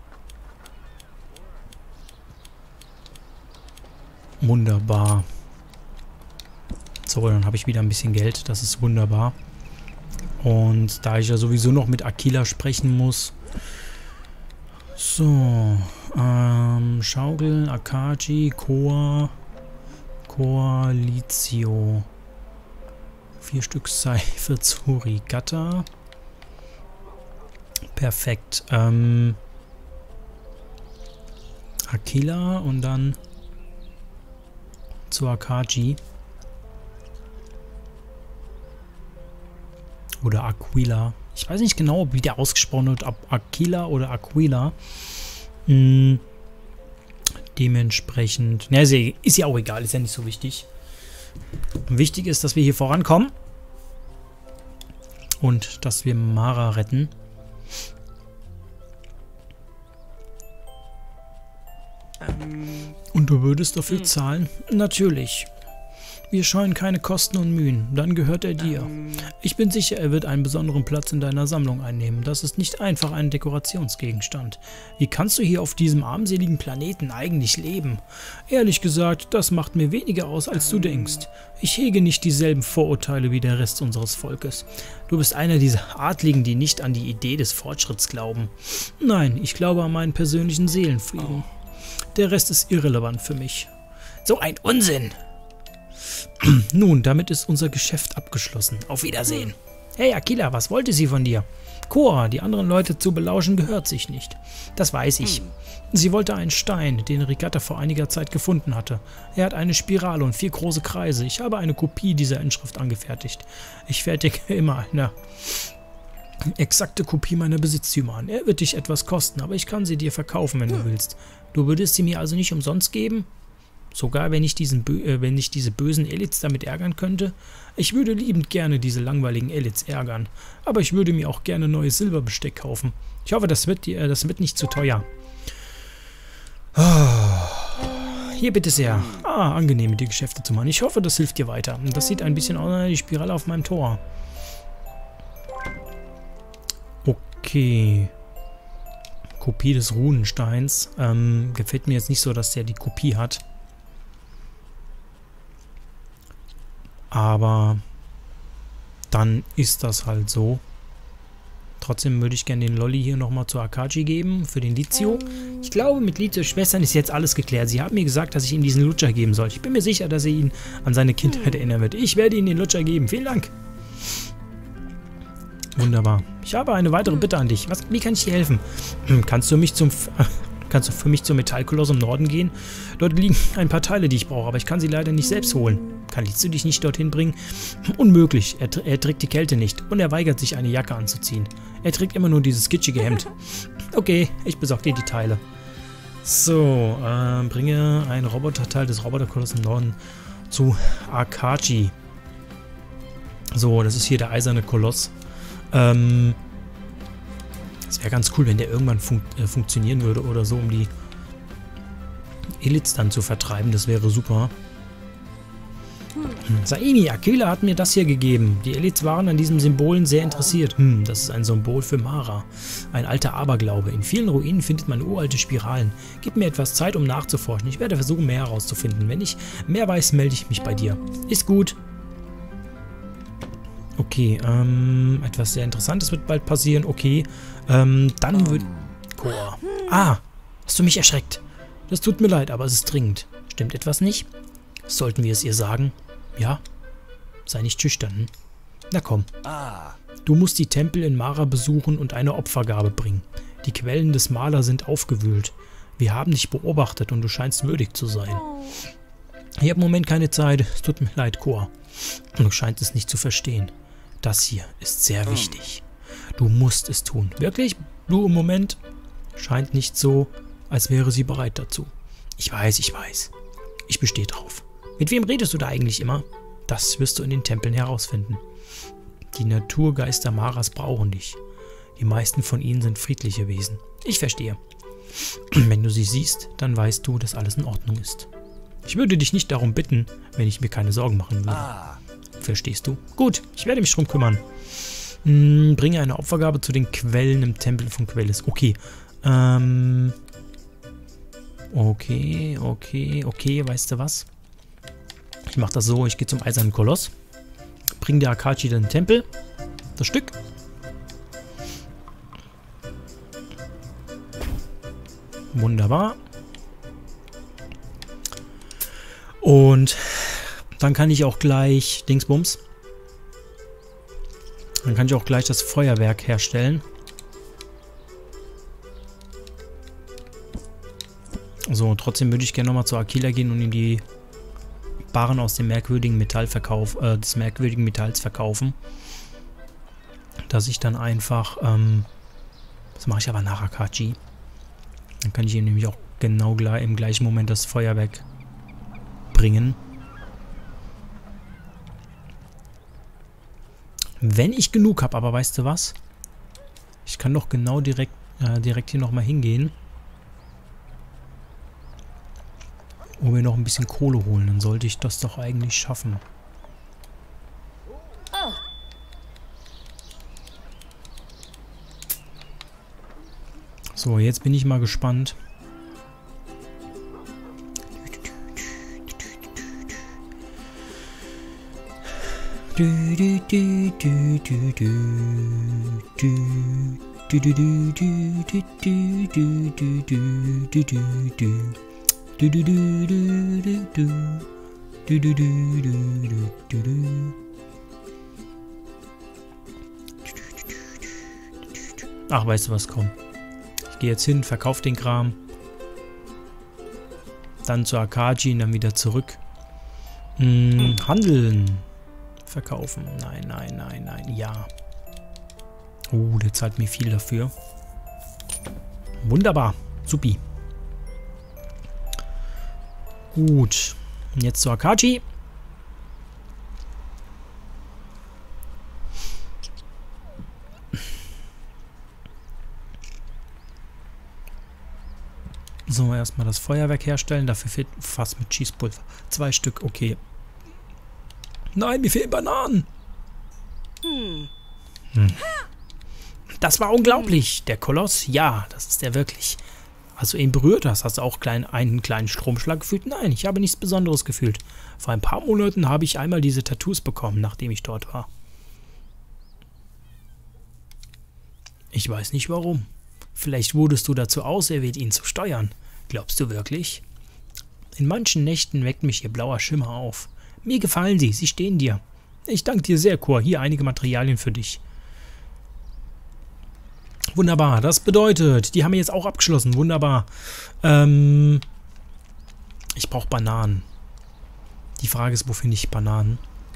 Wunderbar. So, dann habe ich wieder ein bisschen Geld. Das ist wunderbar. Und da ich ja sowieso noch mit Aquila sprechen muss. So. Ähm, Schaukeln, Akachi, Koa, Koalizio. Vier Stück Seife zu Regatta. Perfekt. Ähm, Aquila und dann zu Akachi. Oder Aquila. Ich weiß nicht genau, wie der ausgesprochen wird, ob Aquila oder Aquila. Hm. Dementsprechend. Na, ist, ja, ist ja auch egal, ist ja nicht so wichtig. Wichtig ist, dass wir hier vorankommen. Und dass wir Mara retten. Und du würdest dafür zahlen? Natürlich. Wir scheuen keine Kosten und Mühen. Dann gehört er dir. Ich bin sicher, er wird einen besonderen Platz in deiner Sammlung einnehmen. Das ist nicht einfach ein Dekorationsgegenstand. Wie kannst du hier auf diesem armseligen Planeten eigentlich leben? Ehrlich gesagt, das macht mir weniger aus, als du denkst. Ich hege nicht dieselben Vorurteile wie der Rest unseres Volkes. Du bist einer dieser Adligen, die nicht an die Idee des Fortschritts glauben. Nein, ich glaube an meinen persönlichen Seelenfrieden. Der Rest ist irrelevant für mich. So ein Unsinn! Nun, damit ist unser Geschäft abgeschlossen. Auf Wiedersehen. Hey Aquila, was wollte sie von dir? Koa, die anderen Leute zu belauschen, gehört sich nicht. Das weiß ich. Sie wollte einen Stein, den Regatta vor einiger Zeit gefunden hatte. Er hat eine Spirale und vier große Kreise. Ich habe eine Kopie dieser Inschrift angefertigt. Ich fertige immer eine exakte Kopie meiner Besitztümer an. Er wird dich etwas kosten, aber ich kann sie dir verkaufen, wenn du willst. Du würdest sie mir also nicht umsonst geben? Sogar wenn ich, diesen Bö äh, wenn ich diese bösen Elites damit ärgern könnte? Ich würde liebend gerne diese langweiligen Elites ärgern. Aber ich würde mir auch gerne neues Silberbesteck kaufen. Ich hoffe, das wird, äh, das wird nicht zu teuer. Oh. Hier bitte sehr. Ah, angenehm, mit dir Geschäfte zu machen. Ich hoffe, das hilft dir weiter. Das sieht ein bisschen aus wie die Spirale auf meinem Tor. Okay. Kopie des Runensteins. Ähm, gefällt mir jetzt nicht so, dass der die Kopie hat. Aber dann ist das halt so. Trotzdem würde ich gerne den Lolli hier nochmal zu Akachi geben, für den Lizio. Ich glaube, mit Lizios Schwestern ist jetzt alles geklärt. Sie haben mir gesagt, dass ich ihm diesen Lutscher geben soll. Ich bin mir sicher, dass er ihn an seine Kindheit erinnern wird. Ich werde ihm den Lutscher geben. Vielen Dank. Wunderbar. Ich habe eine weitere Bitte an dich. Was, wie kann ich dir helfen? Hm, kannst du mich zum... Kannst du für mich zum Metallkoloss im Norden gehen? Dort liegen ein paar Teile, die ich brauche, aber ich kann sie leider nicht selbst holen. Kannst du dich nicht dorthin bringen? Unmöglich. Er, er trägt die Kälte nicht und er weigert sich, eine Jacke anzuziehen. Er trägt immer nur dieses kitschige Hemd. Okay, ich besorge dir die Teile. So, äh, bringe einen Roboterteil des Roboterkolosses im Norden zu Akachi. So, das ist hier der eiserne Koloss. Ähm... Es wäre ganz cool, wenn der irgendwann fun äh, funktionieren würde oder so, um die Elites dann zu vertreiben. Das wäre super. Hm. Saimi, Aquila hat mir das hier gegeben. Die Elites waren an diesen Symbolen sehr interessiert. Hm, das ist ein Symbol für Mara. Ein alter Aberglaube. In vielen Ruinen findet man uralte Spiralen. Gib mir etwas Zeit, um nachzuforschen. Ich werde versuchen, mehr herauszufinden. Wenn ich mehr weiß, melde ich mich bei dir. Ist gut. Okay, ähm, etwas sehr Interessantes wird bald passieren. Okay, ähm, dann wird... Chor. Ah, hast du mich erschreckt? Das tut mir leid, aber es ist dringend. Stimmt etwas nicht? Sollten wir es ihr sagen? Ja? Sei nicht schüchtern. Hm? Na komm. Du musst die Tempel in Mara besuchen und eine Opfergabe bringen. Die Quellen des Maler sind aufgewühlt. Wir haben dich beobachtet und du scheinst würdig zu sein. Ich habe im Moment keine Zeit. Es tut mir leid, Chor. Du scheinst es nicht zu verstehen. Das hier ist sehr wichtig. Du musst es tun. Wirklich? Du im Moment? Scheint nicht so, als wäre sie bereit dazu. Ich weiß, ich weiß. Ich bestehe drauf. Mit wem redest du da eigentlich immer? Das wirst du in den Tempeln herausfinden. Die Naturgeister Maras brauchen dich. Die meisten von ihnen sind friedliche Wesen. Ich verstehe. Wenn du sie siehst, dann weißt du, dass alles in Ordnung ist. Ich würde dich nicht darum bitten, wenn ich mir keine Sorgen machen würde. Ah. Verstehst du? Gut, ich werde mich drum kümmern. Hm, bringe eine Opfergabe zu den Quellen im Tempel von Quellis. Okay. Ähm. Okay, okay, okay, weißt du was? Ich mache das so, ich gehe zum eisernen Koloss. Bring der Akachi den Tempel. Das Stück. Wunderbar. Und dann kann ich auch gleich Dingsbums. Dann kann ich auch gleich das Feuerwerk herstellen. So, trotzdem würde ich gerne nochmal zu Aquila gehen und ihm die Barren aus dem merkwürdigen Metall verkauf, äh, des merkwürdigen Metalls verkaufen. Dass ich dann einfach, ähm, das mache ich aber nach Akachi. Dann kann ich ihm nämlich auch genau gleich, im gleichen Moment das Feuerwerk bringen. Wenn ich genug habe, aber weißt du was? Ich kann doch genau direkt, äh, direkt hier nochmal hingehen. Und mir noch ein bisschen Kohle holen. Dann sollte ich das doch eigentlich schaffen. So, jetzt bin ich mal gespannt. Ach, weißt du was, komm. Ich gehe jetzt hin, verkaufe den Kram. Dann zu Akachi und dann wieder zurück. Hm, handeln. Verkaufen. Nein, nein, nein, nein. Ja. Oh, der zahlt mir viel dafür. Wunderbar. Supi. Gut. Und jetzt zu Akachi. So, erstmal das Feuerwerk herstellen. Dafür fehlt fast mit Schießpulver. Zwei Stück, okay. Nein, mir fehlen Bananen. Hm. Hm. Das war unglaublich. Der Koloss, ja, das ist der wirklich. Als du ihn berührt hast, hast du auch klein, einen kleinen Stromschlag gefühlt? Nein, ich habe nichts Besonderes gefühlt. Vor ein paar Monaten habe ich einmal diese Tattoos bekommen, nachdem ich dort war. Ich weiß nicht warum. Vielleicht wurdest du dazu auserwählt, ihn zu steuern. Glaubst du wirklich? In manchen Nächten weckt mich ihr blauer Schimmer auf. Mir gefallen sie, sie stehen dir. Ich danke dir sehr, Chor. Hier einige Materialien für dich. Wunderbar, das bedeutet, die haben wir jetzt auch abgeschlossen. Wunderbar. Ähm, ich brauche Bananen. Die Frage ist, wo finde ich Bananen?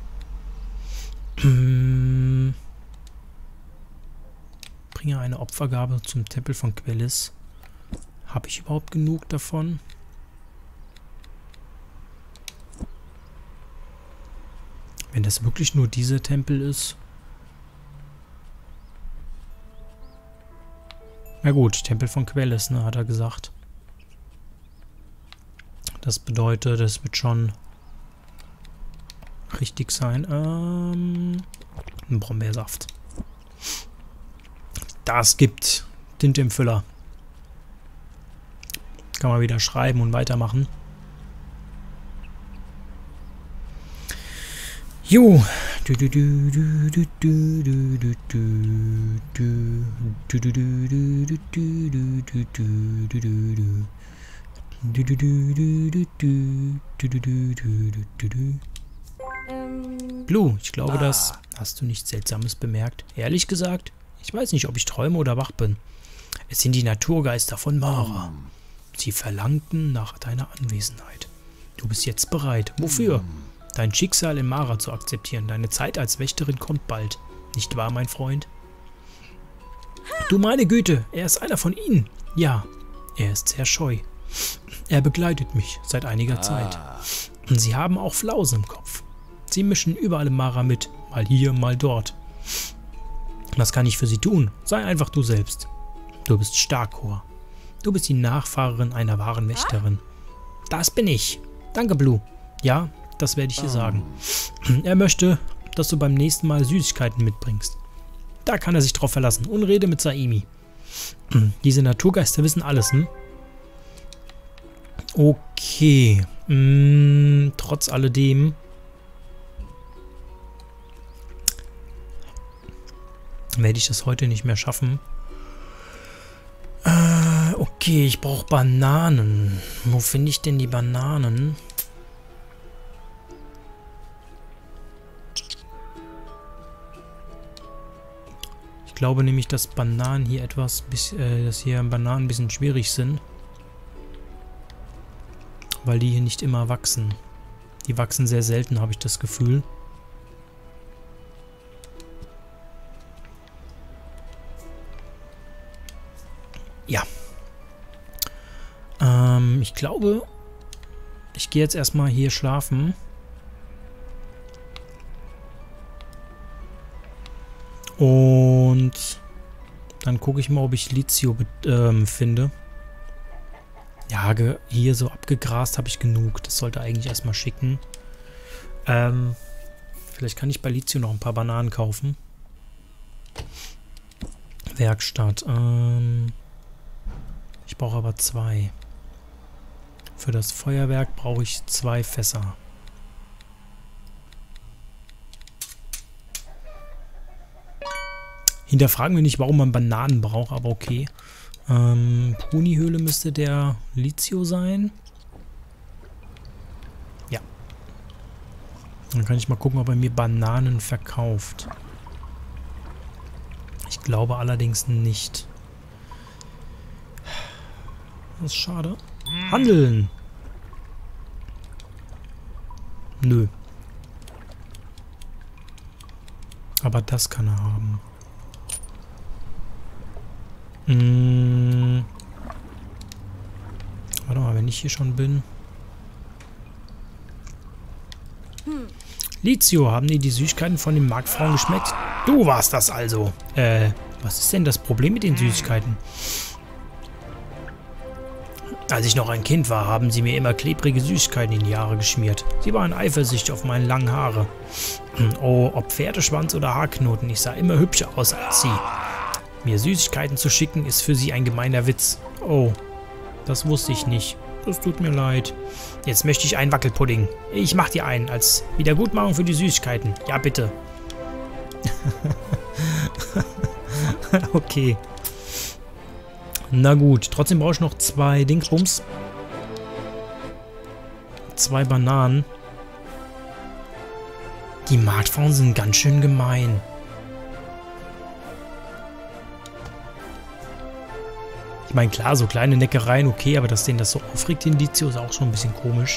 Bringe eine Opfergabe zum Tempel von Quellis. Habe ich überhaupt genug davon? Wenn das wirklich nur dieser Tempel ist. Na gut, Tempel von Quellis, ne, hat er gesagt. Das bedeutet, das wird schon richtig sein. Ähm, ein Brombeersaft. Das gibt Tinte im Füller. Kann man wieder schreiben und weitermachen. Jo. Blue, ich glaube, das hast du nichts Seltsames bemerkt. Ehrlich gesagt, ich weiß nicht, ob ich träume oder wach bin. Es sind die Naturgeister von Mara. Sie verlangten nach deiner Anwesenheit. Du bist jetzt bereit. Wofür? Dein Schicksal in Mara zu akzeptieren. Deine Zeit als Wächterin kommt bald. Nicht wahr, mein Freund? Du meine Güte, er ist einer von ihnen. Ja, er ist sehr scheu. Er begleitet mich seit einiger Zeit. Und sie haben auch Flausen im Kopf. Sie mischen überall in Mara mit. Mal hier, mal dort. Was kann ich für sie tun? Sei einfach du selbst. Du bist Starkor. Du bist die Nachfahrerin einer wahren Wächterin. Das bin ich. Danke, Blue. Ja, das werde ich dir sagen. Er möchte, dass du beim nächsten Mal Süßigkeiten mitbringst. Da kann er sich drauf verlassen. Und rede mit Saimi. Diese Naturgeister wissen alles, hm? Okay. Hm, trotz alledem werde ich das heute nicht mehr schaffen. Äh, okay, ich brauche Bananen. Wo finde ich denn die Bananen? Ich glaube nämlich, dass Bananen hier etwas, bis, äh, dass hier Bananen ein bisschen schwierig sind. Weil die hier nicht immer wachsen. Die wachsen sehr selten, habe ich das Gefühl. Ja. Ähm, ich glaube, ich gehe jetzt erstmal hier schlafen. Und dann gucke ich mal, ob ich Lizio ähm, finde. Ja, hier so abgegrast habe ich genug. Das sollte eigentlich erstmal schicken. Ähm, vielleicht kann ich bei Lizio noch ein paar Bananen kaufen. Werkstatt. Ähm, ich brauche aber zwei. Für das Feuerwerk brauche ich zwei Fässer. Hinterfragen wir nicht, warum man Bananen braucht, aber okay. Ähm, Puni-Höhle müsste der Lizio sein. Ja. Dann kann ich mal gucken, ob er mir Bananen verkauft. Ich glaube allerdings nicht. Das ist schade. Handeln! Nö. Aber das kann er haben. Hm. Warte mal, wenn ich hier schon bin. Hm. Lizio, haben dir die Süßigkeiten von den Marktfrauen geschmeckt? Du warst das also. Äh, was ist denn das Problem mit den Süßigkeiten? Als ich noch ein Kind war, haben sie mir immer klebrige Süßigkeiten in die Haare geschmiert. Sie waren eifersüchtig auf meine langen Haare. Oh, ob Pferdeschwanz oder Haarknoten, ich sah immer hübscher aus als sie. Mir Süßigkeiten zu schicken, ist für sie ein gemeiner Witz. Oh, das wusste ich nicht. Das tut mir leid. Jetzt möchte ich einen Wackelpudding. Ich mach dir einen, als Wiedergutmachung für die Süßigkeiten. Ja, bitte. Okay. Na gut, trotzdem brauche ich noch zwei Dingsbums. Zwei Bananen. Die Marktfrauen sind ganz schön gemein. Ich meine, klar, so kleine Neckereien, okay, aber dass denen das so aufregt, Indizio, ist auch schon ein bisschen komisch.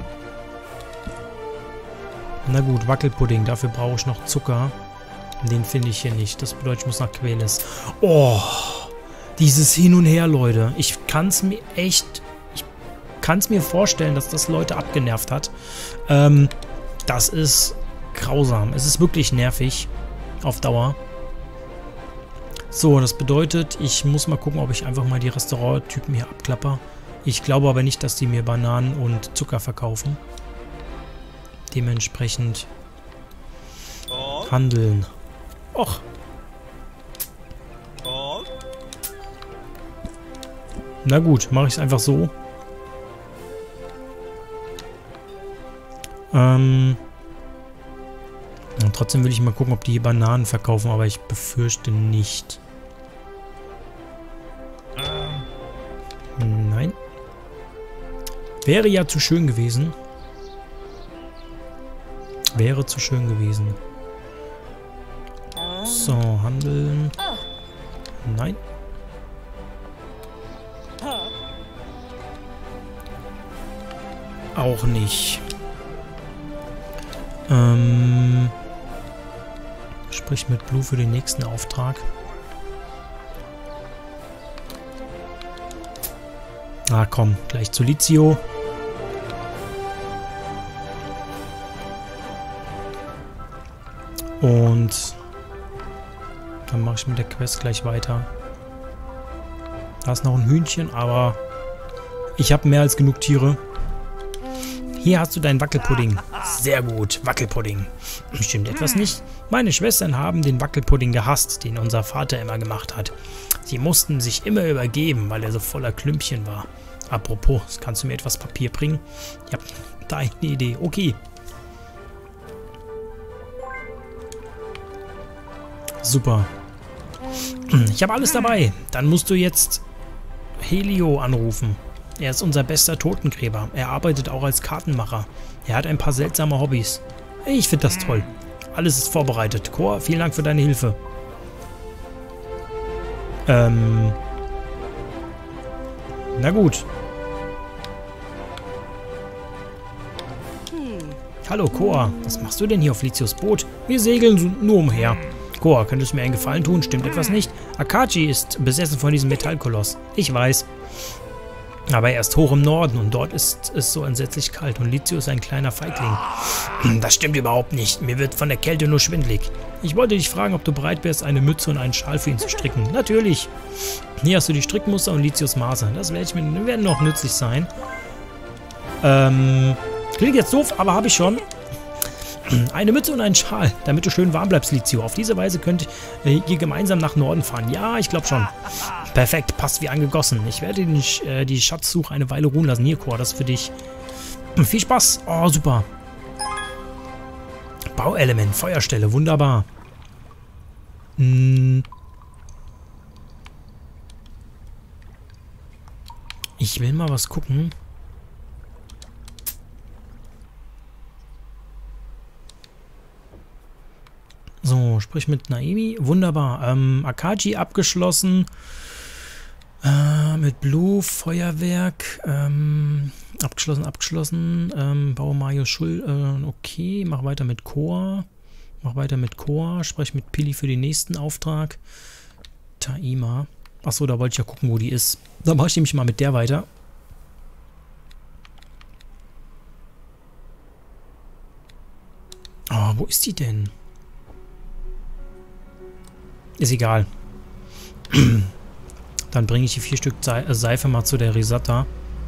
Na gut, Wackelpudding, dafür brauche ich noch Zucker. Den finde ich hier nicht. Das bedeutet, ich muss nach Queles. Oh, dieses Hin und Her, Leute. Ich kann es mir echt... Ich kann es mir vorstellen, dass das Leute abgenervt hat. Ähm, das ist grausam. Es ist wirklich nervig. Auf Dauer. So, das bedeutet, ich muss mal gucken, ob ich einfach mal die Restauranttypen hier abklapper. Ich glaube aber nicht, dass die mir Bananen und Zucker verkaufen. Dementsprechend handeln. Och. Na gut, mache ich es einfach so. Ähm. Und trotzdem will ich mal gucken, ob die hier Bananen verkaufen, aber ich befürchte nicht. Nein. Wäre ja zu schön gewesen. Wäre zu schön gewesen. So, handeln. Nein. Auch nicht. Ähm... Sprich mit Blue für den nächsten Auftrag. Ah, komm, gleich zu Lizio. Und dann mache ich mit der Quest gleich weiter. Da ist noch ein Hühnchen, aber ich habe mehr als genug Tiere. Hier hast du deinen Wackelpudding. Sehr gut, Wackelpudding. Stimmt etwas nicht? Meine Schwestern haben den Wackelpudding gehasst, den unser Vater immer gemacht hat. Sie mussten sich immer übergeben, weil er so voller Klümpchen war. Apropos, kannst du mir etwas Papier bringen? Ich habe da eine Idee. Okay. Super. Ich habe alles dabei. Dann musst du jetzt Helio anrufen. Er ist unser bester Totengräber. Er arbeitet auch als Kartenmacher. Er hat ein paar seltsame Hobbys. Ich finde das toll. Alles ist vorbereitet. Cor, vielen Dank für deine Hilfe. Ähm. Na gut. Hallo, Cor. Was machst du denn hier auf Lizios Boot? Wir segeln nur umher. Cor, könntest du mir einen Gefallen tun? Stimmt etwas nicht? Akachi ist besessen von diesem Metallkoloss. Ich weiß. Aber er ist hoch im Norden und dort ist es so entsetzlich kalt und Lizio ist ein kleiner Feigling. Das stimmt überhaupt nicht. Mir wird von der Kälte nur schwindelig. Ich wollte dich fragen, ob du bereit wärst, eine Mütze und einen Schal für ihn zu stricken. Natürlich. Hier hast du die Strickmuster und Lizios Maße. Das werde ich mir, werden noch nützlich sein. Ähm, klingt jetzt doof, aber habe ich schon. Eine Mütze und einen Schal, damit du schön warm bleibst, Lizio. Auf diese Weise könnt äh, ihr gemeinsam nach Norden fahren. Ja, ich glaube schon. Perfekt, passt wie angegossen. Ich werde den, äh, die Schatzsuche eine Weile ruhen lassen. Hier, Cor, das ist für dich. Viel Spaß. Oh, super. Bauelement, Feuerstelle, wunderbar. Hm. Ich will mal was gucken. So, sprich mit Naemi. Wunderbar. Ähm, Akaji abgeschlossen. Äh, mit Blue, Feuerwerk. Ähm, abgeschlossen, abgeschlossen. Ähm, baue Mario Schul. Äh, okay, mach weiter mit Cor. Mach weiter mit Cor. Sprech mit Pili für den nächsten Auftrag. Taima. Achso, da wollte ich ja gucken, wo die ist. Dann mache ich nämlich mal mit der weiter. Oh, wo ist die denn? Ist egal. Dann bringe ich die vier Stück Seife mal zu der Risata.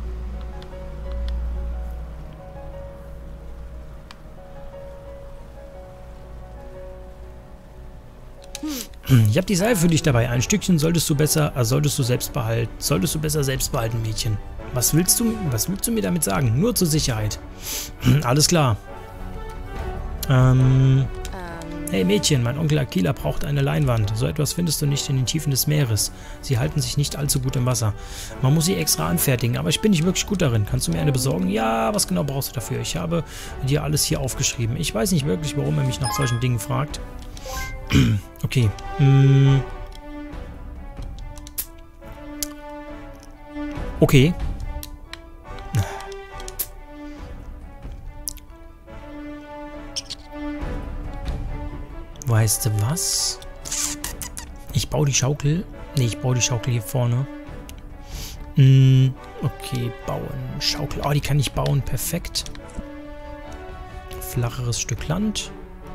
Ich habe die Seife für dich dabei. Ein Stückchen solltest du besser, äh, solltest du selbst behalten. Solltest du besser selbst behalten, Mädchen. Was willst du, was willst du mir damit sagen? Nur zur Sicherheit. Alles klar. Ähm... Hey Mädchen, mein Onkel Aquila braucht eine Leinwand. So etwas findest du nicht in den Tiefen des Meeres. Sie halten sich nicht allzu gut im Wasser. Man muss sie extra anfertigen, aber ich bin nicht wirklich gut darin. Kannst du mir eine besorgen? Ja, was genau brauchst du dafür? Ich habe dir alles hier aufgeschrieben. Ich weiß nicht wirklich, warum er mich nach solchen Dingen fragt. Okay. Hm. Okay. Weißt du was? Ich baue die Schaukel. Ne, ich baue die Schaukel hier vorne. Hm, okay, bauen. Schaukel. Oh, die kann ich bauen. Perfekt. Flacheres Stück Land.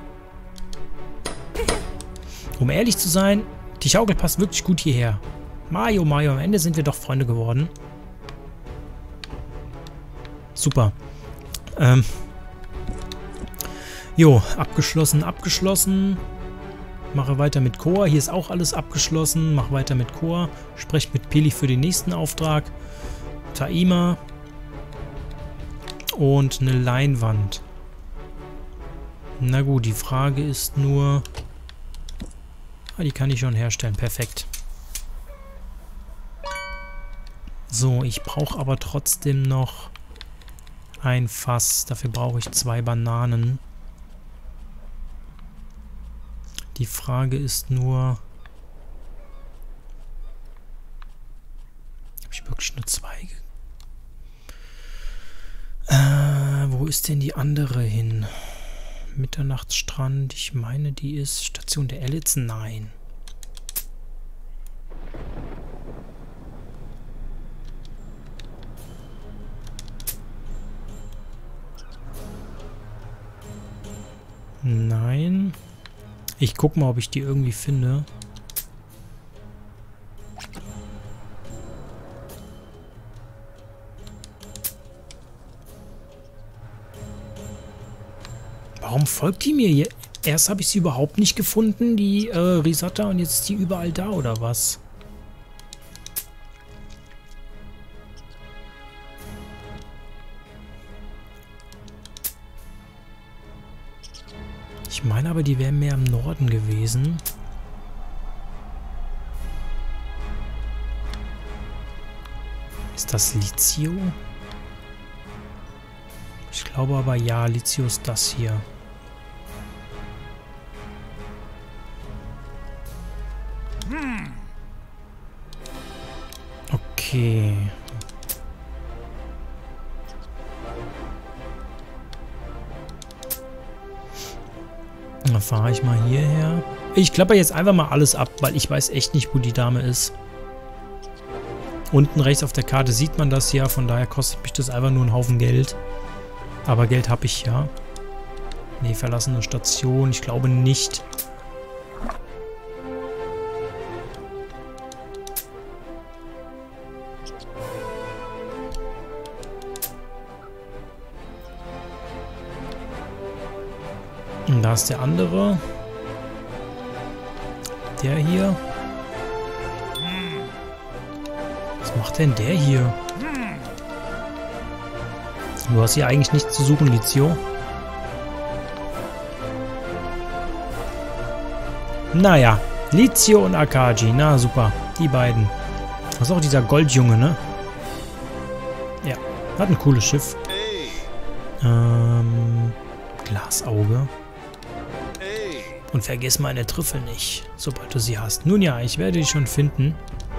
Um ehrlich zu sein, die Schaukel passt wirklich gut hierher. Mario, Mario, am Ende sind wir doch Freunde geworden. Super. Ähm. Jo, abgeschlossen, abgeschlossen. Mache weiter mit Chor. Hier ist auch alles abgeschlossen. Mache weiter mit Chor. Spreche mit Peli für den nächsten Auftrag. Taima. Und eine Leinwand. Na gut, die Frage ist nur... Ah, die kann ich schon herstellen. Perfekt. So, ich brauche aber trotzdem noch ein Fass. Dafür brauche ich zwei Bananen. Die Frage ist nur... Habe ich wirklich nur zwei? Äh, wo ist denn die andere hin? Mitternachtsstrand. Ich meine, die ist Station der Elitz. Nein. Nein. Ich guck mal, ob ich die irgendwie finde. Warum folgt die mir hier? Erst habe ich sie überhaupt nicht gefunden, die äh, Risata, und jetzt ist die überall da, oder was? Ich meine aber, die wäre mehr im Norden gewesen. Ist das Lizio? Ich glaube aber ja, Lizio ist das hier. Okay. Dann fahre ich mal hierher. Ich klappe jetzt einfach mal alles ab, weil ich weiß echt nicht, wo die Dame ist. Unten rechts auf der Karte sieht man das ja, von daher kostet mich das einfach nur einen Haufen Geld. Aber Geld habe ich ja. Nee, verlassene Station, ich glaube nicht. Und da ist der andere. Der hier. Was macht denn der hier? Du hast hier eigentlich nichts zu suchen, Lizio. Naja, Lizio und Akaji. Na super, die beiden. Das ist auch dieser Goldjunge, ne? Ja, hat ein cooles Schiff. Ähm, Glasauge. Und vergiss meine Trüffel nicht, sobald du sie hast. Nun ja, ich werde die schon finden.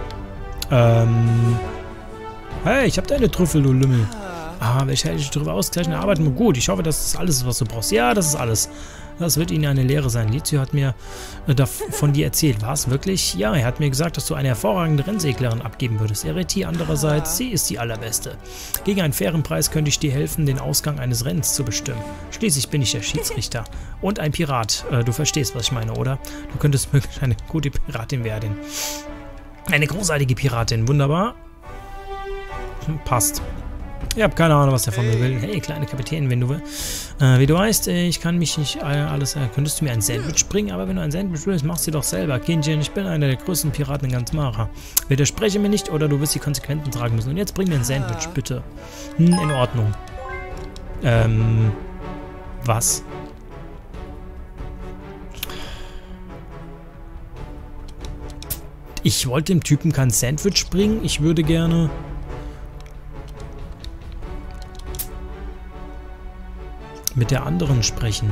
Ähm. Hey, ich habe deine Trüffel, du Lümmel. Ah, welche hätte ich darüber ausgleichen? Arbeiten wir gut. Ich hoffe, das ist alles, was du brauchst. Ja, das ist alles. Das wird Ihnen eine Lehre sein. Lizio hat mir äh, von dir erzählt. War es wirklich? Ja, er hat mir gesagt, dass du eine hervorragende Rennseglerin abgeben würdest. Ereti andererseits, sie ist die allerbeste. Gegen einen fairen Preis könnte ich dir helfen, den Ausgang eines Rennens zu bestimmen. Schließlich bin ich der Schiedsrichter. Und ein Pirat. Äh, du verstehst, was ich meine, oder? Du könntest wirklich eine gute Piratin werden. Eine großartige Piratin. Wunderbar. Hm, passt. Ich habe keine Ahnung, was der von mir will. Hey, kleine Kapitän, wenn du willst. Äh, wie du weißt, ich kann mich nicht alles... Äh, könntest du mir ein Sandwich bringen? Aber wenn du ein Sandwich willst, mach sie doch selber. Kindchen, ich bin einer der größten Piraten in ganz Mara. Widerspreche mir nicht oder du wirst die Konsequenzen tragen müssen. Und jetzt bring mir ein Sandwich, bitte. Hm, in Ordnung. Ähm... Was? Ich wollte dem Typen kein Sandwich bringen. Ich würde gerne... mit der anderen sprechen.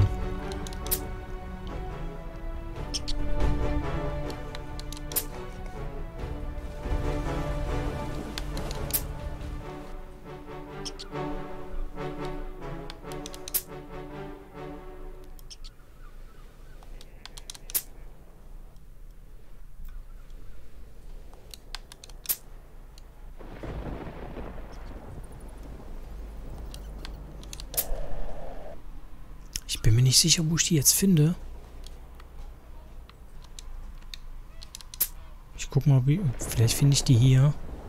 Ich bin mir nicht sicher, wo ich die jetzt finde. Ich guck mal, wie, vielleicht finde ich die hier.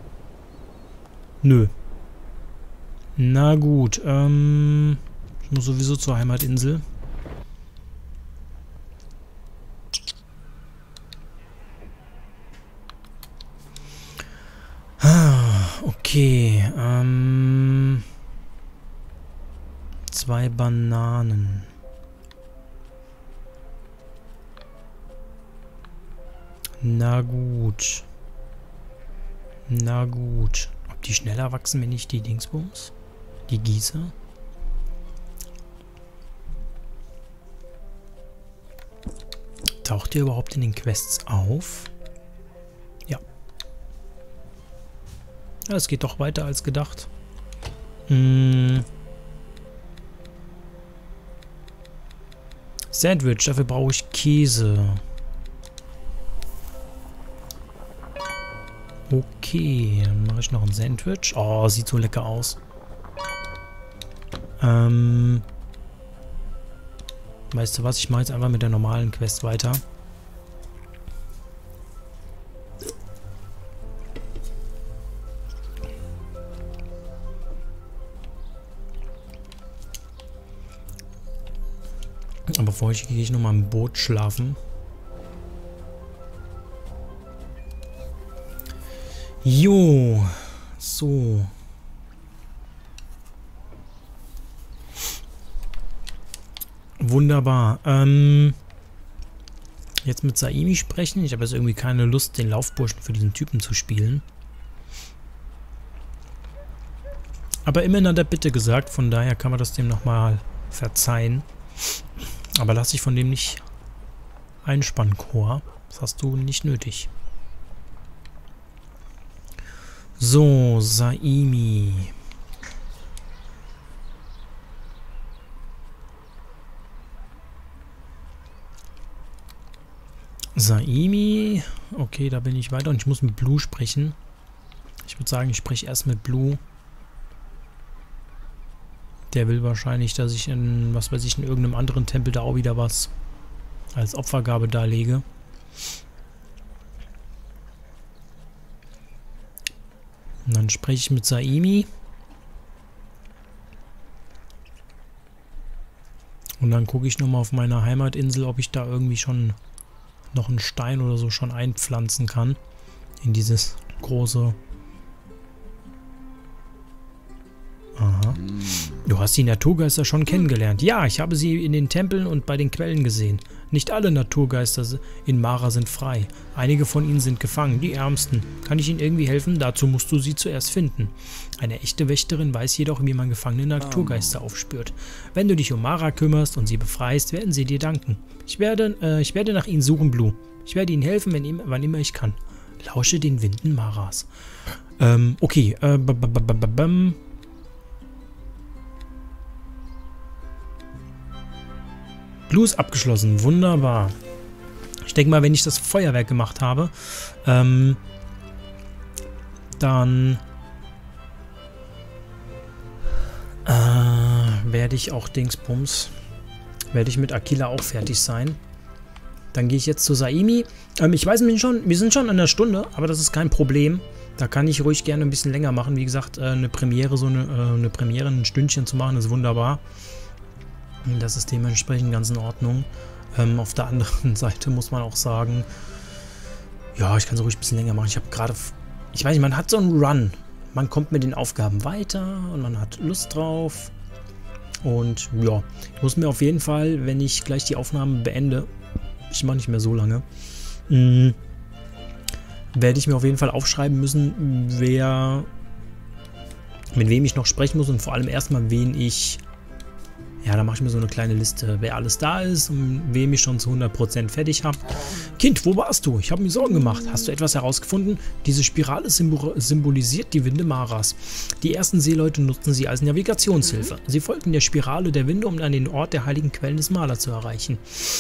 Nö. Na gut, ähm... ich muss sowieso zur Heimatinsel. Ah, okay, ähm... zwei Bananen. Na gut. Na gut. Ob die schneller wachsen, wenn ich die Dingsbums? Die gieße? Taucht ihr überhaupt in den Quests auf? Ja. Ja, es geht doch weiter als gedacht. Hm. Sandwich, dafür brauche ich Käse. Okay, dann mache ich noch ein Sandwich. Oh, sieht so lecker aus. Ähm... Weißt du was, ich mache jetzt einfach mit der normalen Quest weiter. Aber vorher gehe ich nochmal im Boot schlafen. Jo, so. Wunderbar. Ähm, jetzt mit Saimi sprechen. Ich habe jetzt irgendwie keine Lust, den Laufburschen für diesen Typen zu spielen. Aber immerhin hat er Bitte gesagt, von daher kann man das dem nochmal verzeihen. Aber lass dich von dem nicht einspannen, Chor. Das hast du nicht nötig. So, Saimi. Saimi. Okay, da bin ich weiter und ich muss mit Blue sprechen. Ich würde sagen, ich spreche erst mit Blue. Der will wahrscheinlich, dass ich in, was weiß ich, in irgendeinem anderen Tempel da auch wieder was als Opfergabe darlege. Und dann spreche ich mit Saimi. Und dann gucke ich nochmal auf meiner Heimatinsel, ob ich da irgendwie schon noch einen Stein oder so schon einpflanzen kann. In dieses große... Aha. Du hast die Naturgeister schon kennengelernt. Ja, ich habe sie in den Tempeln und bei den Quellen gesehen. Nicht alle Naturgeister in Mara sind frei. Einige von ihnen sind gefangen, die ärmsten. Kann ich ihnen irgendwie helfen? Dazu musst du sie zuerst finden. Eine echte Wächterin weiß jedoch, wie man gefangene Naturgeister aufspürt. Wenn du dich um Mara kümmerst und sie befreist, werden sie dir danken. Ich werde, äh, ich werde nach ihnen suchen, Blue. Ich werde ihnen helfen, wenn, wann immer ich kann. Lausche den Winden Maras. Ähm, okay. Äh, b -b -b -b -b -b Blue ist abgeschlossen. Wunderbar. Ich denke mal, wenn ich das Feuerwerk gemacht habe, ähm, dann äh, werde ich auch Dingsbums, werde ich mit Aquila auch fertig sein. Dann gehe ich jetzt zu Saimi. Ähm, ich weiß nicht schon, wir sind schon an der Stunde, aber das ist kein Problem. Da kann ich ruhig gerne ein bisschen länger machen. Wie gesagt, äh, eine Premiere, so eine, äh, eine Premiere, ein Stündchen zu machen, ist wunderbar. Das ist dementsprechend ganz in Ordnung. Ähm, auf der anderen Seite muss man auch sagen, ja, ich kann so ruhig ein bisschen länger machen. Ich habe gerade, ich weiß nicht, man hat so einen Run. Man kommt mit den Aufgaben weiter und man hat Lust drauf. Und ja, ich muss mir auf jeden Fall, wenn ich gleich die Aufnahme beende, ich mache nicht mehr so lange, mh, werde ich mir auf jeden Fall aufschreiben müssen, wer, mit wem ich noch sprechen muss und vor allem erstmal, wen ich... Ja, da mache ich mir so eine kleine Liste, wer alles da ist und wem ich schon zu hundert Prozent fertig habe. Kind, wo warst du? Ich habe mir Sorgen gemacht. Hast du etwas herausgefunden? Diese Spirale symbolisiert die Winde Maras. Die ersten Seeleute nutzten sie als Navigationshilfe. Sie folgten der Spirale der Winde, um an den Ort der heiligen Quellen des Maler zu erreichen.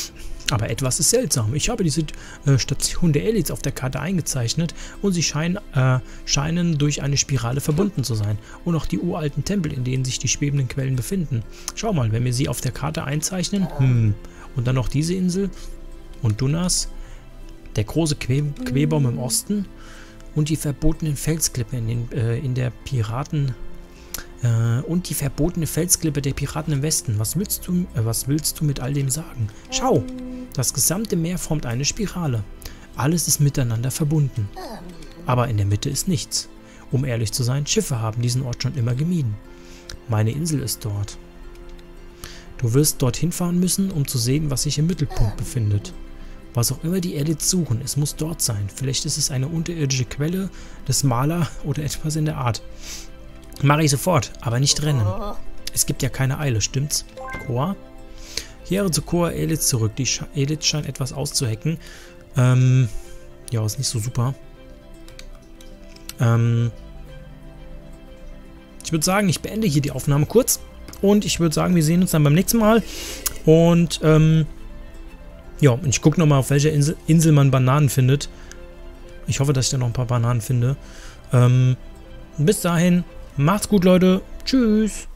Aber etwas ist seltsam. Ich habe diese äh, Station der Elites auf der Karte eingezeichnet und sie scheinen, äh, scheinen durch eine Spirale verbunden zu sein. Und auch die uralten Tempel, in denen sich die schwebenden Quellen befinden. Schau mal, wenn wir sie auf der Karte einzeichnen, hm, und dann noch diese Insel und Dunas, der große Que Querbaum im Osten und die verbotenen Felsklippe in, den, äh, in der Piraten... Und die verbotene Felsklippe der Piraten im Westen. Was willst du, äh, was willst du mit all dem sagen? Schau, das gesamte Meer formt eine Spirale. Alles ist miteinander verbunden. Aber in der Mitte ist nichts. Um ehrlich zu sein, Schiffe haben diesen Ort schon immer gemieden. Meine Insel ist dort. Du wirst dorthin fahren müssen, um zu sehen, was sich im Mittelpunkt befindet. Was auch immer die Elites suchen, es muss dort sein. Vielleicht ist es eine unterirdische Quelle des Maler oder etwas in der Art. Mache ich sofort, aber nicht rennen. Es gibt ja keine Eile, stimmt's? Koa? Kehre zu Koa Elites zurück. Die Elites scheinen etwas auszuhacken. Ähm, ja, ist nicht so super. Ähm, ich würde sagen, ich beende hier die Aufnahme kurz. Und ich würde sagen, wir sehen uns dann beim nächsten Mal. Und, ähm, ja, und ich gucke nochmal, auf welcher Insel, Insel man Bananen findet. Ich hoffe, dass ich da noch ein paar Bananen finde. Ähm, bis dahin. Macht's gut, Leute. Tschüss.